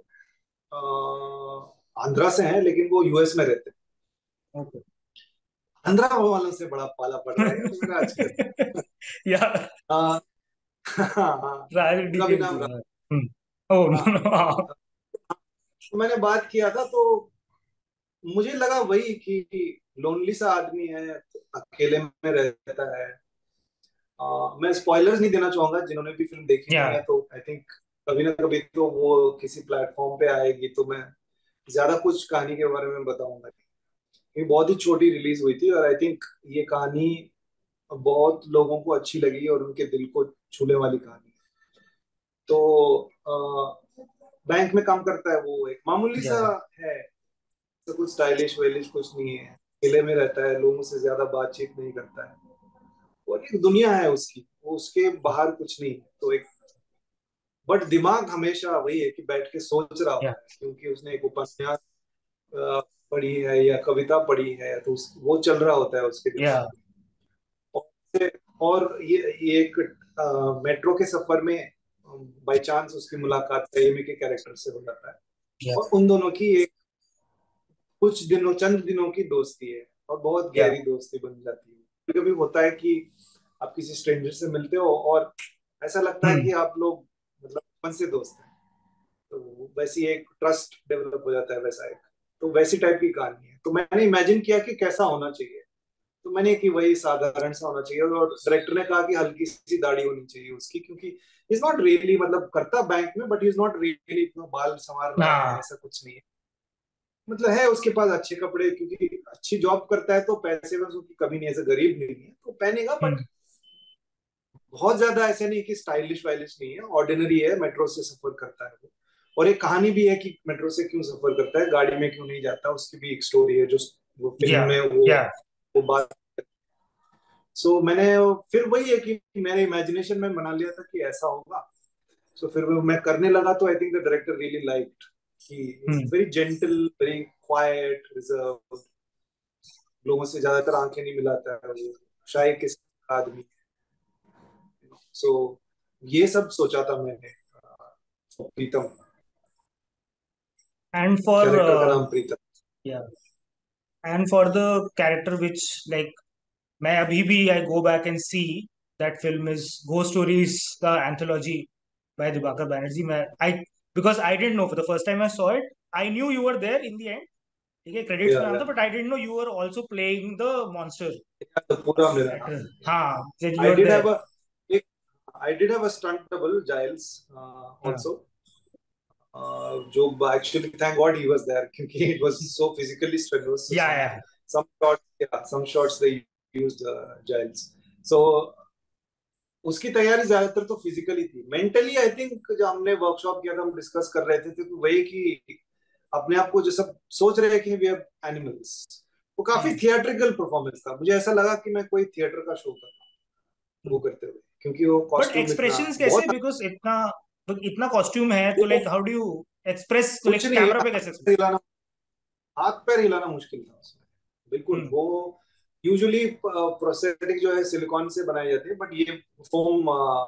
Speaker 2: आंध्रा से हैं लेकिन वो यूएस में रहते हैं।
Speaker 1: Okay.
Speaker 2: आंध्रा वालों से बड़ा पाला पड़ रहा है यार मेरा आजकल।
Speaker 1: Yeah.
Speaker 2: हाँ हाँ,
Speaker 1: Raj
Speaker 2: उनका भी नाम
Speaker 1: DKNG.
Speaker 2: राज।
Speaker 1: Hmm. Oh no,
Speaker 2: हाँ,
Speaker 1: no. हाँ.
Speaker 2: तो मैंने बात किया था तो मुझे लगा वही कि लोनली सा आदमी है, तो अकेले में रहता है। मैं स्पॉयलर्स नहीं देना चाहूंगा, जिन्होंने भी फिल्म देखी नहीं
Speaker 1: Yeah.
Speaker 2: है तो आई थिंक कभी ना कभी तो वो किसी प्लेटफॉर्म पे आएगी तो मैं ज्यादा कुछ कहानी के बारे में बताऊंगा। ये बहुत ही छोटी रिलीज हुई थी और आई थिंक ये कहानी बहुत लोगों को अच्छी लगी और उनके दिल को छूने वाली कहानी है। तो बैंक में काम करता है वो, एक मामूली सा
Speaker 1: Yeah.
Speaker 2: है, तो कुछ स्टाइलिश वाइलिश कुछ नहीं है, किले में रहता है, लोगों से ज्यादा बातचीत नहीं करता है, और एक दुनिया है उसकी, वो उसके बाहर कुछ नहीं है। तो एक बट दिमाग हमेशा वही है कि बैठ के सोच रहा
Speaker 1: Yeah.
Speaker 2: होता है, क्योंकि उसने एक उपन्यास अ, पढ़ी है या कविता पढ़ी है, तो वो चल रहा होता है उसके
Speaker 1: Yeah.
Speaker 2: दिमाग में। और ये एक मेट्रो के सफर में बाय चांस उसकी मुलाकात सैमी के कैरेक्टर से हो जाता है,
Speaker 1: Yeah.
Speaker 2: और उन दोनों की एक कुछ दिनों चंद दिनों की दोस्ती है और बहुत
Speaker 1: Yeah.
Speaker 2: गहरी दोस्ती बन जाती है। कभी कभी होता है कि आप किसी स्ट्रेंजर से मिलते हो और ऐसा लगता है
Speaker 1: Hmm.
Speaker 2: कि आप लोग मतलब बचपन से दोस्त हैं, तो वैसी एक ट्रस्ट डेवलप हो जाता है वैसा एक, तो वैसी टाइप की कहानी है। तो मैंने इमेजिन किया कि कैसा होना चाहिए, तो मैंने कि वही साधारण सा होना चाहिए, और डायरेक्टर ने कहा कि हल्की सी दाढ़ी होनी चाहिए उसकी, क्योंकि इज नॉट रियली मतलब करता बैंक में, बट इज नॉट रियली बाल संवार रहा है
Speaker 1: हाँ.
Speaker 2: ऐसा कुछ नहीं है। मतलब है उसके पास अच्छे कपड़े, क्योंकि अच्छी जॉब करता है तो पैसे में उसकी कमी नहीं है, ऐसे गरीब नहीं है तो पहनेगा,
Speaker 1: Hmm.
Speaker 2: बट बहुत ज्यादा ऐसे नहीं कि स्टाइलिश वाइलिश नहीं है, ऑर्डिनरी है, मेट्रो से सफर करता है वो। और एक कहानी भी है कि मेट्रो से क्यों सफर करता है, गाड़ी में क्यों नहीं जाता, उसकी भी एक स्टोरी है जो वो फिल्म
Speaker 1: Yeah.
Speaker 2: में
Speaker 1: Yeah.
Speaker 2: वो बात। सो मैंने फिर वही है कि मैंने इमेजिनेशन में बना लिया था कि ऐसा होगा। सो फिर वो मैं करने लगा तो I think the director really liked कि is
Speaker 1: Hmm.
Speaker 2: Very gentle, very quiet, reserved, लोगों से ज्यादातर आंखें नहीं मिलाता है वो, शायद किसी आदमी। सो ये सब सोचा था मैंने। प्रीतम,
Speaker 1: And for
Speaker 2: कैरेक्टर का नाम प्रीतम।
Speaker 1: yeah, and for the character which like मैं अभी भी I go back and see that film is Ghost Stories the anthology by Dibakar Banerjee. मैं I because I didn't know for the first time I saw it, I knew you were there in the end. ठीक है, credits
Speaker 2: या
Speaker 1: में आता, but I didn't know you were also playing the monster
Speaker 2: तो पूरा मेरा नाम।
Speaker 1: character. हाँ, that you
Speaker 2: I
Speaker 1: were
Speaker 2: did
Speaker 1: there.
Speaker 2: Have एक I did have a stunt double, Giles,
Speaker 1: हाँ.
Speaker 2: also. जो actually thank God he was there क्योंकि it was so physically strenuous. So
Speaker 1: Yeah, yeah.
Speaker 2: some shots they used Giles. So उसकी तैयारी ज्यादातर तो physically थी. Mentally I think जो हमने वर्कशॉप किया था, हम डिस्कस कर रहे थे, तो वही कि अपने आप को जो सब सोच रहे हैं कि वी आर एनिमल्स. वो काफी
Speaker 1: Hmm.
Speaker 2: थिएट्रिकल परफॉर्मेंस था. मुझे ऐसा लगा कि मैं कोई थिएटर का शो कर रहा हूँ वो करते हुए, क्योंकि वो
Speaker 1: बट
Speaker 2: कॉस्ट्यूम इतना
Speaker 1: एक्सप्रेशंस कैसे,
Speaker 2: बहुत.
Speaker 1: बिकॉज इतना इतना कॉस्ट्यूम है, तो
Speaker 2: वो
Speaker 1: like how do you express, तो
Speaker 2: कुछ
Speaker 1: लाइक
Speaker 2: नहीं,
Speaker 1: कैमरा पे कैसे express?
Speaker 2: हाथ पैर हिलाना मुश्किल था उसमें. बिल्कुल.
Speaker 1: हम्म.
Speaker 2: वो यूजुअली प्रोस्थेटिक जो है सिलिकॉन से बनाई जाती है, बट ये फोम,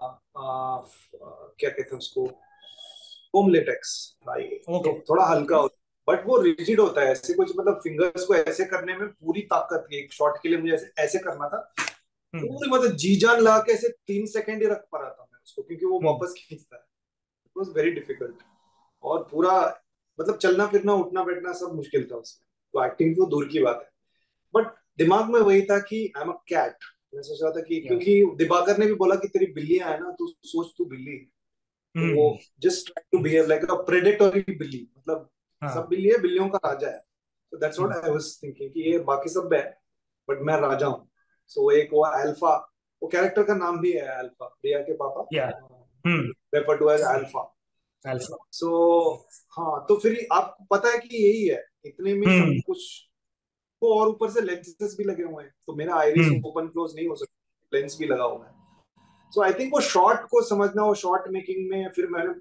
Speaker 2: क्या कहते हैं उसको, फोम लेटेक्स था ये.
Speaker 1: ओके.
Speaker 2: तो थोड़ा हल्का होता है, बट वो रिजिड होता है. ऐसे कुछ मतलब फिंगर्स को ऐसे करने में पूरी ताकत थी. एक शॉट के लिए मुझे ऐसे ऐसे करना था,
Speaker 1: हम्म.
Speaker 2: पूरी मतलब जी जान लगा के ऐसे 3 सेकंड ही रख पा रहा था मैं उसको, क्योंकि वो
Speaker 1: हम्म.
Speaker 2: वापस खींचता है. It was very difficult. और पूरा मतलब चलना फिरना उठना बैठना सब मुश्किल था उसमें. तो एक्टिंग तो दूर की बात है, बट दिमाग में वही था कि आई एम अ कैट. मैं सोच रहा था कि
Speaker 1: या.
Speaker 2: क्योंकि दिबाकर ने भी बोला कि तेरी बिल्लियां है ना, तो सोच तू बिल्ली. तो वो
Speaker 1: hmm.
Speaker 2: Just try to behave like a predatory बिल्ली. मतलब
Speaker 1: हाँ.
Speaker 2: सब बिल्ली है, बिल्लियों का राजा है. तो that's what
Speaker 1: hmm.
Speaker 2: I was thinking कि ये बाकी सब है, बट मैं राजा हूँ. सो एक वो अल्फा, वो कैरेक्टर का नाम भी है अल्फा, प्रिया के पापा
Speaker 1: या. Hmm.
Speaker 2: Refer to as alpha.
Speaker 1: Alpha.
Speaker 2: So हाँ, तो फिर आपको पता है कि यही है, इतने में सब
Speaker 1: हम्म.
Speaker 2: कुछ. वो और ऊपर से लेंसेज भी लगे हुए हैं, तो मेरा आइरिस
Speaker 1: हम्म.
Speaker 2: ओपन क्लोज नहीं हो सकता, लेंस भी लगा हुआ है. सो आई थिंक वो शॉट को समझना, वो शॉट मेकिंग में फिर मैंने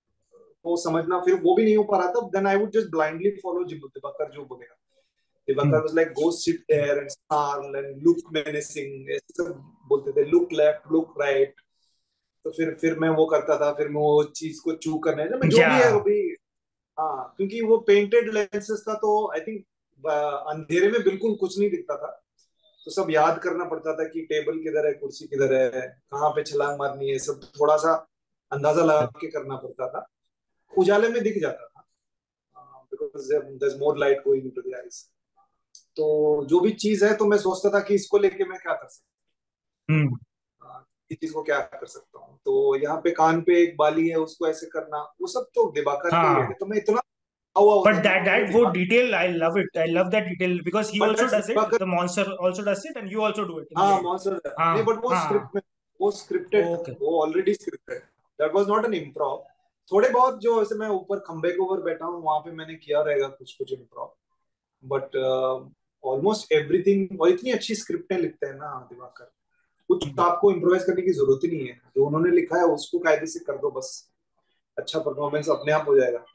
Speaker 2: वो समझना, फिर वो भी नहीं हो पा रहा था. Then I would just blindly follow Diwakar जो बोलेगा. Diwakar
Speaker 1: hmm.
Speaker 2: Was like go sit there and smile and look menacing, ऐसे सब बोलते थे, लुक लेफ्ट लुक राइट. तो फिर मैं वो करता था, फिर मैं वो चीज को चू करने में जो
Speaker 1: या.
Speaker 2: भी है अभी. हाँ, क्योंकि वो पेंटेड लेंसेस था, तो आई थिंक अंधेरे में बिल्कुल कुछ नहीं दिखता था. तो सब याद करना पड़ता था कि टेबल किधर है, कुर्सी किधर है, कहाँ पे छलांग मारनी है, सब थोड़ा सा अंदाजा लगा के करना पड़ता था. उजाले में दिख जाता था, because there more light going into the eyes. तो जो भी चीज है, तो मैं सोचता था कि इसको लेके मैं क्या कर सकता
Speaker 1: हम्म.
Speaker 2: हूँ, इस चीज को क्या कर सकता हूँ. तो यहाँ पे कान पे एक बाली है, उसको ऐसे करना, वो सब तो दिवाकर के ही है.
Speaker 1: हाँ.
Speaker 2: तो मैं इतना हुआ
Speaker 1: But
Speaker 2: होता था ना, मेरे
Speaker 1: that वो
Speaker 2: दिमाग.
Speaker 1: detail, I love it. I love that detail because he
Speaker 2: but
Speaker 1: also
Speaker 2: that's
Speaker 1: does it.
Speaker 2: Diwakar.
Speaker 1: The monster also does it, and you also do it in the
Speaker 2: हाँ,
Speaker 1: end.
Speaker 2: मॉन्स्टर नहीं,
Speaker 1: हाँ.
Speaker 2: But वो
Speaker 1: हाँ.
Speaker 2: Script में, वो scripted था,
Speaker 1: okay.
Speaker 2: वो already scripted. That was not an improv. थोड़े बहुत जो ऐसे मैं ऊपर खंबे के ऊपर बैठा हूँ, वहां पे मैंने किया रहेगा कुछ कुछ इम्प्रोव, बट ऑलमोस्ट एवरीथिंग. और इतनी अच्छी स्क्रिप्टें लिखते हैं ना दिवाकर, कुछ आपको इम्प्रोवाइज करने की जरूरत ही नहीं है. जो उन्होंने लिखा है उसको कायदे से कर दो बस, अच्छा परफॉर्मेंस अपने आप हो जाएगा.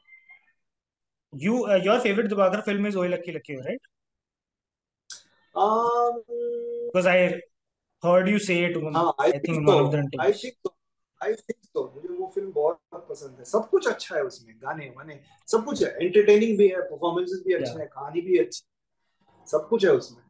Speaker 1: Your favorite Diwakar film is Oye Lucky Lucky, right?
Speaker 2: um,
Speaker 1: Because I heard you say it,
Speaker 2: हाँ, I
Speaker 1: I think
Speaker 2: think
Speaker 1: in
Speaker 2: so.
Speaker 1: one of the
Speaker 2: I
Speaker 1: interviews.
Speaker 2: Think so. I think so. मुझे वो film बहुत पसंद है. सब कुछ अच्छा है उसमें, गाने वाने सब कुछ है, एंटरटेनिंग भी है, परफॉर्मेंसेस भी
Speaker 1: Yeah.
Speaker 2: अच्छे हैं, कहानी भी अच्छी, सब कुछ है उसमें.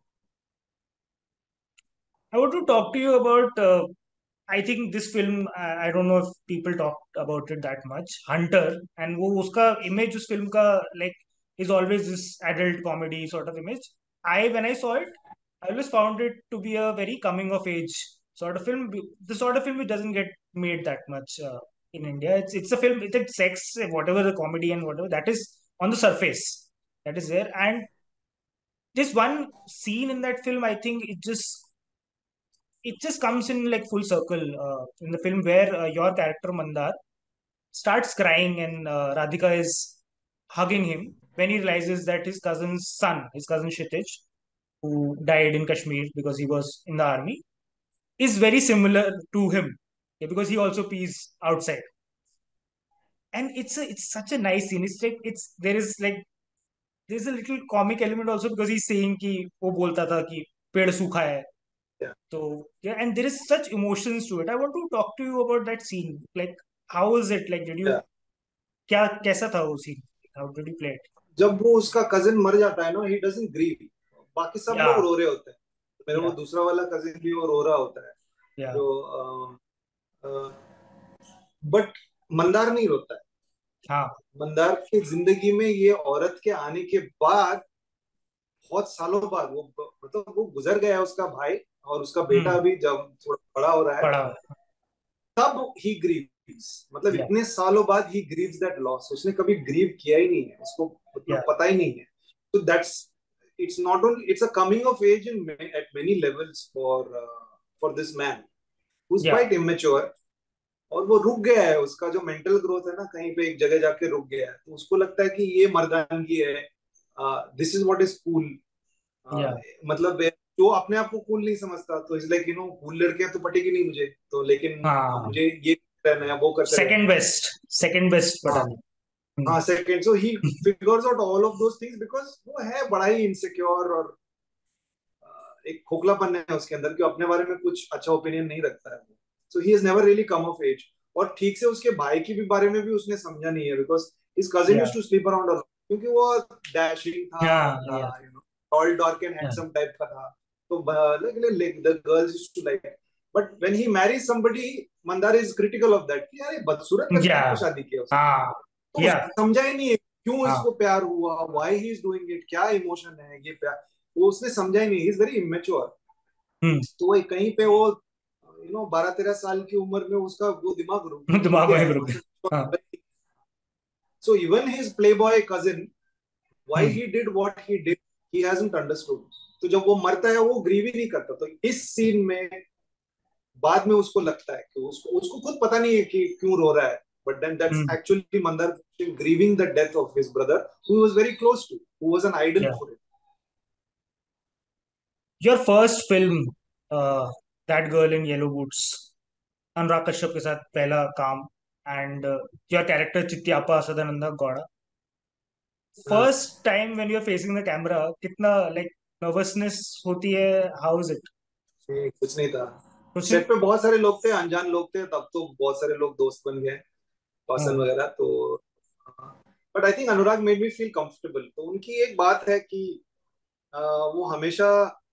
Speaker 1: I want to talk to you about. I think this film. I don't know if people talked about it that much. Hunter, and वो उसका image उस film का like is always this adult comedy sort of image. When I saw it, I always found it to be a very coming of age sort of film. The sort of film which doesn't get made that much in India. It's a film. It's sex, whatever the comedy and whatever that is on the surface that is there, and this one scene in that film, I think it just comes in like full circle in the film where your character Mandar starts crying and Radhika is hugging him when he realizes that his cousin's son, his cousin Shitij, who died in Kashmir because he was in the army, is very similar to him, yeah, because he also pees outside. And it's such a nice scene. It's like it's there is like there's a little comic element also because he's saying कि वो बोलता था कि पेड़ सूखा है.
Speaker 2: Yeah.
Speaker 1: So yeah, and there is such emotions to it. I want to talk to you about that scene. Like, how is it? Like, did you
Speaker 2: Yeah.
Speaker 1: क्या कैसा था वो scene? How did you play it?
Speaker 2: जब वो उसका cousin मर जाता है ना, ही डजंट ग्रीव. बाकी सब लोग
Speaker 1: Yeah,
Speaker 2: रो रहे होते हैं, मेरा वो
Speaker 1: yeah,
Speaker 2: दूसरा वाला कजिन भी वो रो रहा होता है.
Speaker 1: yeah.
Speaker 2: जो बट मंदार नहीं रोता है.
Speaker 1: हाँ.
Speaker 2: मंदार की जिंदगी में ये औरत के आने के बाद, बहुत सालों बाद, वो मतलब वो गुजर गया है उसका भाई, और उसका बेटा
Speaker 1: हम्म.
Speaker 2: अभी जब थोड़ा बड़ा हो रहा है.
Speaker 1: पढ़ा.
Speaker 2: तब ही ग्रीव्स, मतलब
Speaker 1: या
Speaker 2: इतने सालों बाद ही ग्रीव्स दैट लॉस। उसने कभी ग्रीव किया ही नहीं है, उसको
Speaker 1: या
Speaker 2: मतलब पता ही नहीं है। तो that's, it's not only, it's a coming of age in at many levels for this man who is
Speaker 1: या
Speaker 2: क्वाइट इमेच्योर। और वो रुक गया है, उसका जो मेंटल ग्रोथ है ना, कहीं पे एक जगह जाके रुक गया है। तो उसको लगता है कि ये मर्दानगी है, this is what is cool.
Speaker 1: या
Speaker 2: मतलब जो अपने आप को कूल नहीं समझता, तो इज लाइक कूल लड़के तो पटेगी नहीं मुझे तो, लेकिन
Speaker 1: हाँ,
Speaker 2: मुझे ये रहना है, वो करते रहना
Speaker 1: सेकंड
Speaker 2: है।
Speaker 1: बेस्ट, सेकंड बेस्ट
Speaker 2: हाँ,
Speaker 1: पता नहीं। हम्म,
Speaker 2: हाँ, second. So he figures out all of those things because वो है बड़ा ही इनसिक्योर, और एक खोखलापन है उसके अंदर कि अपने बारे में कुछ अच्छा ओपिनियन नहीं रखता है। So he is never really come off as. और ठीक से उसके भाई की भी बारे में भी उसने समझा नहीं है, बिकॉज हिज कजिन
Speaker 1: या
Speaker 2: used to sleep around a lot, क्योंकि वो डैशिंग था,
Speaker 1: हाँ
Speaker 2: बड़ा
Speaker 1: या
Speaker 2: टॉल डार्क एंड
Speaker 1: या
Speaker 2: हैंडसम टाइप का था। तो the girls used to like. But when he marries somebody, Mandar is critical of that कि यार ये बदसूरत लड़के
Speaker 1: या
Speaker 2: से क्यों शादी किया उसने।
Speaker 1: हाँ
Speaker 2: तो
Speaker 1: या
Speaker 2: उसने समझा ही नहीं है क्यों
Speaker 1: हाँ
Speaker 2: इसको प्यार हुआ, why he is doing it, क्या इमोशन है ये प्यार। वो उसने समझा ही नहीं, he is very immature.
Speaker 1: Hmm.
Speaker 2: तो वो कहीं पे वो 12-13 साल की उम्र में उसका वो दिमाग रुक
Speaker 1: दिमाग
Speaker 2: गया
Speaker 1: वहीं
Speaker 2: है
Speaker 1: पे रुक
Speaker 2: वहां से।
Speaker 1: गया। हाँ।
Speaker 2: So even his playboy cousin, why
Speaker 1: hmm
Speaker 2: he did what he did, he hasn't understood. तो जब वो मरता है वो ग्रीव ही नहीं करता। तो इस सीन में बाद में उसको लगता है कि उसको उसको खुद पता नहीं है कि क्यों रो रहा है, but then that's
Speaker 1: hmm
Speaker 2: actually Mandar grieving the death of his brother who he was very close to, who was an idol
Speaker 1: या
Speaker 2: for him.
Speaker 1: Your first film, that girl in yellow boots, Anurag Kashyap के साथ पहला काम, and your character Chittiyappa Sadananda Gowda,
Speaker 2: हाँ,
Speaker 1: first time when you are facing the camera, कितना like nervousness होती है, how is it?
Speaker 2: कुछ नहीं था।
Speaker 1: कुछ नहीं।
Speaker 2: सेट पे बहुत सारे लोग थे, अनजान लोग थे, तब तो बहुत सारे लोग दोस्त बन गए,
Speaker 1: हाँ।
Speaker 2: वासन वगैरह तो। But I think Anurag made me feel comfortable. तो उनकी एक बात है कि वो हमेशा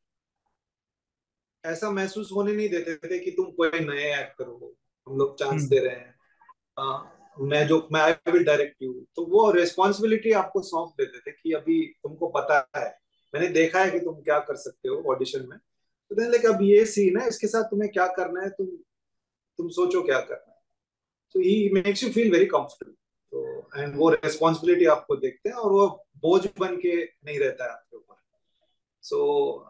Speaker 2: ऐसा महसूस होने नहीं देते थे कि तुम कोई नए एक्टर हो, हम लोग चांस
Speaker 1: हम्म
Speaker 2: दे रहे हैं। मैं आई विल डायरेक्ट यू, तो वो रिस्पॉन्सिबिलिटी आपको सौंप देते थे कि अभी तुमको पता है, मैंने देखा है कि तुम क्या कर सकते हो ऑडिशन में। तो देन लाइक अब ये सीन है, इसके साथ तुम्हें क्या करना है, तुम सोचो क्या करना है। तो he makes you feel very comfortable. तो एंड वो रिस्पॉन्सिबिलिटी आपको देखते हैं, और वो बोझ बन के नहीं रहता है आपके ऊपर। सो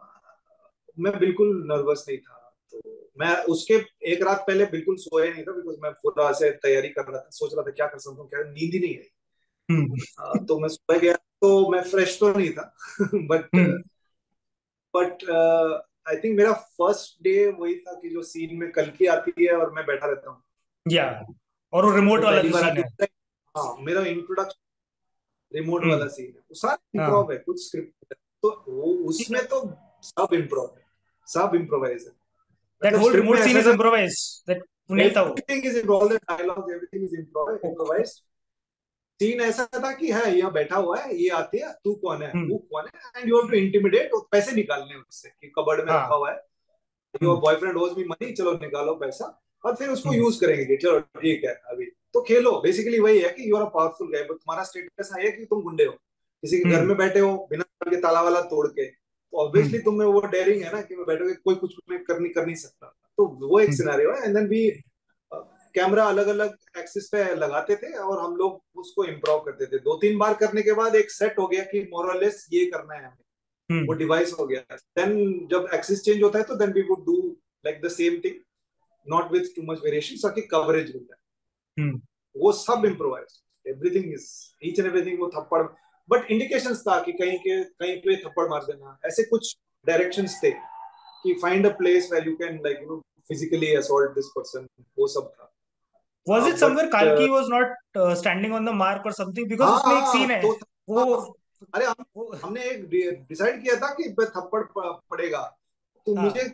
Speaker 2: मैं बिल्कुल नर्वस नहीं था। तो मैं उसके एक रात पहले बिल्कुल सोया नहीं था, बिकॉज मैं पूरा से तैयारी कर रहा था, सोच रहा था क्या कर सकता हूँ, क्या नींद ही नहीं आई।
Speaker 1: हम्म
Speaker 2: तो मैं सुबह गया तो मैं फ्रेश तो नहीं था but
Speaker 1: hmm
Speaker 2: but I think मेरा फर्स्ट डे वही था कि जो सीन में कल्कि आती है और मैं बैठा रहता हूँ।
Speaker 1: या और वो रिमोट
Speaker 2: वो
Speaker 1: वाला
Speaker 2: पहली
Speaker 1: जो
Speaker 2: बार
Speaker 1: सीन
Speaker 2: आती
Speaker 1: है।
Speaker 2: है, हाँ, मेरा इंट्रोडक्शन रिमोट
Speaker 1: हम्म
Speaker 2: वाला सीन है, वो सारा
Speaker 1: हाँ,
Speaker 2: इम्प्रोव है, कुछ स्क्रिप्ट है। तो वो उसमें तो सब इम्प्रोव है, सब इम्प्रोवाइज है।
Speaker 1: दैट
Speaker 2: मतलब
Speaker 1: होल
Speaker 2: स्क्रिप्ट में
Speaker 1: रिमोट सीन
Speaker 2: ऐसा
Speaker 1: इज
Speaker 2: था,
Speaker 1: इम्प्रोवाइज, दैट नहीं था वो।
Speaker 2: Everything is improv, all the dialogue everything is improvised. Scene ऐसा था कि है यहाँ बैठा हुआ है, ये आती है, तू कौन है,
Speaker 1: हम्म
Speaker 2: वो कौन है, and you have to intimidate, पैसे निकालने हैं उससे कि कबर्ड में रखा
Speaker 1: हाँ।
Speaker 2: हुआ है, योर
Speaker 1: हम्म
Speaker 2: बॉयफ्रेंड ओज मी मनी, चलो निकालो पैसा, और फिर उसको
Speaker 1: हम्म
Speaker 2: यूज करेंगे, चलो ठीक है अभी। तो खेलो, बेसिकली वही है कि you are a powerful guy, but तुम्हारा स्टेटस है कि तुम गुंडे हो, किसी के घर
Speaker 1: हम्म
Speaker 2: में बैठे हो बिना के ताला वाला तोड़ के, तो ऑब्वियसली
Speaker 1: हम्म
Speaker 2: तुम में वो डेयरिंग है ना कि मैं बैठोगे, कोई कुछ में कर नहीं सकता। तो वो एक
Speaker 1: हम्म
Speaker 2: सिनेरियो है, एंड देन भी कैमरा अलग अलग एक्सिस पे लगाते थे और हम लोग उसको इम्प्रोव करते थे। 2-3 बार करने के बाद एक सेट हो गया कि मोरलेस ये करना है हमें, वो
Speaker 1: हम्म
Speaker 2: डिवाइस हो गया। देन जब एक्सिस चेंज होता है तो then we would do like the same thing, not with too much variation, ताकि कवरेज मिल जाए।
Speaker 1: हम्म।
Speaker 2: वो सब improvise, everything is, each and everything. वो थप्पड़, बट इंडिकेशंस था कि कहीं पे थप्पड़ मार देना, ऐसे कुछ डायरेक्शंस थे कि find a place where you can like physically assault this person, वो सब था।
Speaker 1: Was it
Speaker 2: but
Speaker 1: somewhere Kalki was not standing on the mark or something? Because
Speaker 2: हाँ,
Speaker 1: उसमें एक
Speaker 2: हाँ,
Speaker 1: सीन है
Speaker 2: तो
Speaker 1: वो
Speaker 2: हाँ, अरे
Speaker 1: वो
Speaker 2: हमने एक डिसाइड किया था कि थप्पड़ पड़ेगा। तो
Speaker 1: हाँ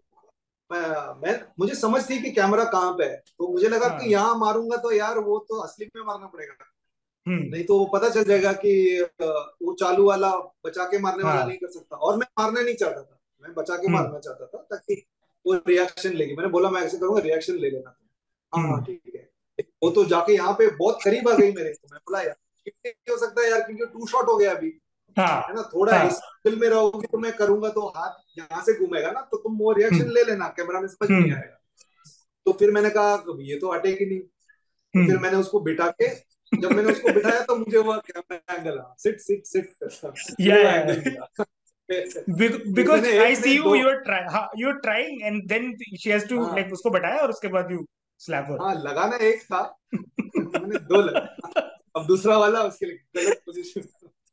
Speaker 2: मुझे समझ थी कि कैमरा कहाँ पे है, तो मुझे लगा कि
Speaker 1: हाँ।
Speaker 2: यहाँ मारूंगा तो यार वो तो असली में मारना पड़ेगा,
Speaker 1: हम्म
Speaker 2: नहीं तो वो पता चल जाएगा कि वो चालू वाला बचा के मारने वाला
Speaker 1: हाँ
Speaker 2: नहीं कर सकता। और मैं मारना नहीं चाहता था, मैं बचा के
Speaker 1: हम्म
Speaker 2: मारना चाहता था ताकि वो रिएक्शन लेगी। मैंने बोला मैं ऐसे करूंगा, रिएक्शन ले लेना तुम। हाँ, हाँ,
Speaker 1: हम्म
Speaker 2: ठीक है। वो तो जाके यहाँ पे बहुत करीब आ गई मेरे, तो मैं बोला यार ये नहीं हो सकता यार, क्योंकि टू शॉट हो गया अभी,
Speaker 1: हाँ
Speaker 2: है ना, थोड़ा
Speaker 1: हाँ
Speaker 2: इस फिल्म में रहोगी तो मैं करूंगा तो हाथ यहाँ से घूमेगा ना, तो तुम वो
Speaker 1: हम्म
Speaker 2: रिएक्शन ले लेना, कैमरा में समझ नहीं
Speaker 1: हम्म
Speaker 2: आएगा। तो फिर मैंने कहा ये तो अटेगी नहीं। तो फिर
Speaker 1: Hmm.
Speaker 2: मैंने उसको बिठा के, जब मैंने उसको बिठाया तो मुझे वो camera angle, sit sit sit, मुझे वो
Speaker 1: Yeah,
Speaker 2: एंगल
Speaker 1: yeah.
Speaker 2: मिला। फिर
Speaker 1: Because
Speaker 2: मैंने
Speaker 1: I
Speaker 2: एक
Speaker 1: see
Speaker 2: नहीं
Speaker 1: you,
Speaker 2: दो,
Speaker 1: you're trying, and then she has to
Speaker 2: हाँ
Speaker 1: like उसको बताया और उसके बाद you slap her.
Speaker 2: हाँ, लगाना एक था, मैंने दो लगाया, अब दूसरा वाला उसके लिए गलत position.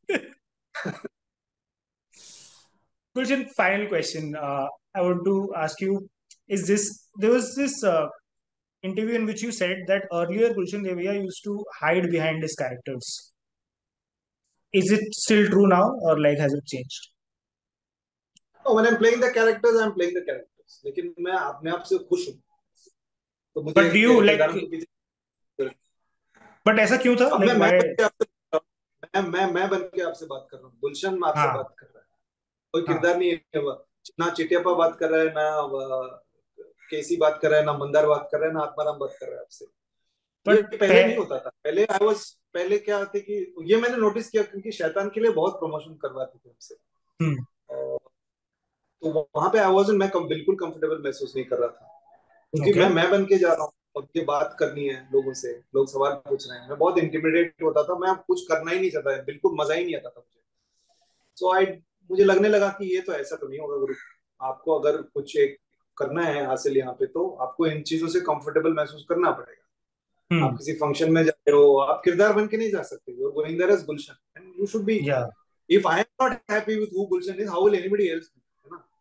Speaker 1: Gulshan, final question. I want to ask you: Is this there was this interview in which you said that earlier Gulshan Deviya used to hide behind his characters. Is it still true now, or like has it changed?
Speaker 2: When I am playing the characters, I am playing the characters, लेकिन मैं अपने आप से खुश हूँ, तो मुझे
Speaker 1: But do you like?
Speaker 2: किरदारों के पीछे।
Speaker 1: But ऐसा क्यों था?
Speaker 2: अब
Speaker 1: Like
Speaker 2: मैं
Speaker 1: why?
Speaker 2: बन के आपसे, मैं बन के आपसे बात कर रहा हूँ, गुलशन आपसे
Speaker 1: हाँ
Speaker 2: बात कर रहा है, कोई
Speaker 1: हाँ.
Speaker 2: किरदार नहीं है वो। ना चिटियापा बात कर रहा है, ना केसी बात कर रहा है, ना मंदार बात कर रहा है, ना आत्माराम बात कर रहा है आपसे। ये
Speaker 1: But
Speaker 2: पहले नहीं होता था, पहले आई वाज, पहले क्या थे कि, ये मैंने नोटिस किया क्योंकि शैतान के लिए बहुत प्रमोशन करवाते थे हमसे,
Speaker 1: hmm,
Speaker 2: और तो वहां पे आई वाज, मैं बिल्कुल कंफर्टेबल महसूस नहीं कर रहा था, क्योंकि
Speaker 1: okay.
Speaker 2: मैं बन के जा रहा हूँ, और मुझे बात करनी है लोगों से, लोग सवाल पूछ रहे हैं, मैं बहुत इंटिमिडेट होता था, मैं कुछ करना ही नहीं चाहता, बिल्कुल मजा ही नहीं आता था मुझे। सो आई, मुझे लगने लगा कि ये तो ऐसा तो नहीं होगा गुरु, आपको अगर कुछ एक करना है हासिल यहाँ पे, तो आपको इन चीजों से कंफर्टेबल महसूस करना पड़ेगा। आप
Speaker 1: Hmm,
Speaker 2: किसी फंक्शन में जा रहे हो, आप किरदार बन के नहीं जा सकते, you are going there as Gulshan, and you should be,
Speaker 1: yeah.
Speaker 2: If I am not happy with who Gulshan is, how will anybody else, है ना?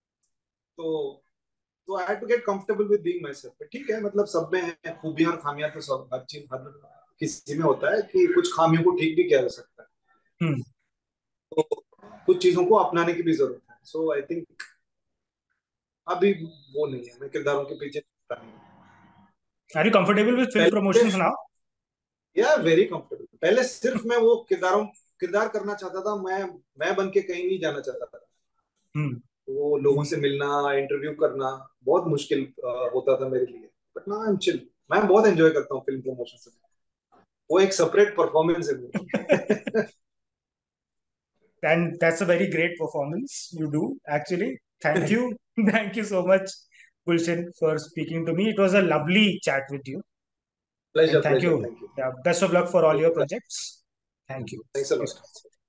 Speaker 2: तो I had to get comfortable with being myself. ठीक है, मतलब सब में है खूबियां और खामियां, तो सब हर चीज, हर किसी में होता है कि कुछ खामियों को ठीक भी किया जा सकता है,
Speaker 1: Hmm.
Speaker 2: तो कुछ चीजों को अपनाने की भी जरूरत है। सो आई थिंक अभी वो नहीं है, मैं किरदारों के पीछे छूटता नहीं हूँ।
Speaker 1: Are you comfortable with film
Speaker 2: पहले,
Speaker 1: promotions now?
Speaker 2: या वेरी कंफर्टेबल, पहले सिर्फ मैं वो किरदार करना चाहता था, मैं बन के कहीं नहीं जाना चाहता था,
Speaker 1: Hmm.
Speaker 2: वो लोगों से मिलना, इंटरव्यू करना बहुत मुश्किल होता था मेरे लिए, but now I am chill, मैं बहुत एंजॉय करता हूँ फिल्म प्रमोशन से, वो एक सेपरेट परफॉर्मेंस है मेरी।
Speaker 1: And that's a very great performance you do, actually. Thank you. Thank you so much, Gulshan, for speaking to me. It was a lovely chat with you. And
Speaker 2: pleasure
Speaker 1: thank
Speaker 2: pleasure,
Speaker 1: you.
Speaker 2: Thank you,
Speaker 1: Yeah, best of luck for all your projects. Thank you.
Speaker 2: Thanks a
Speaker 1: Yes.
Speaker 2: Lot.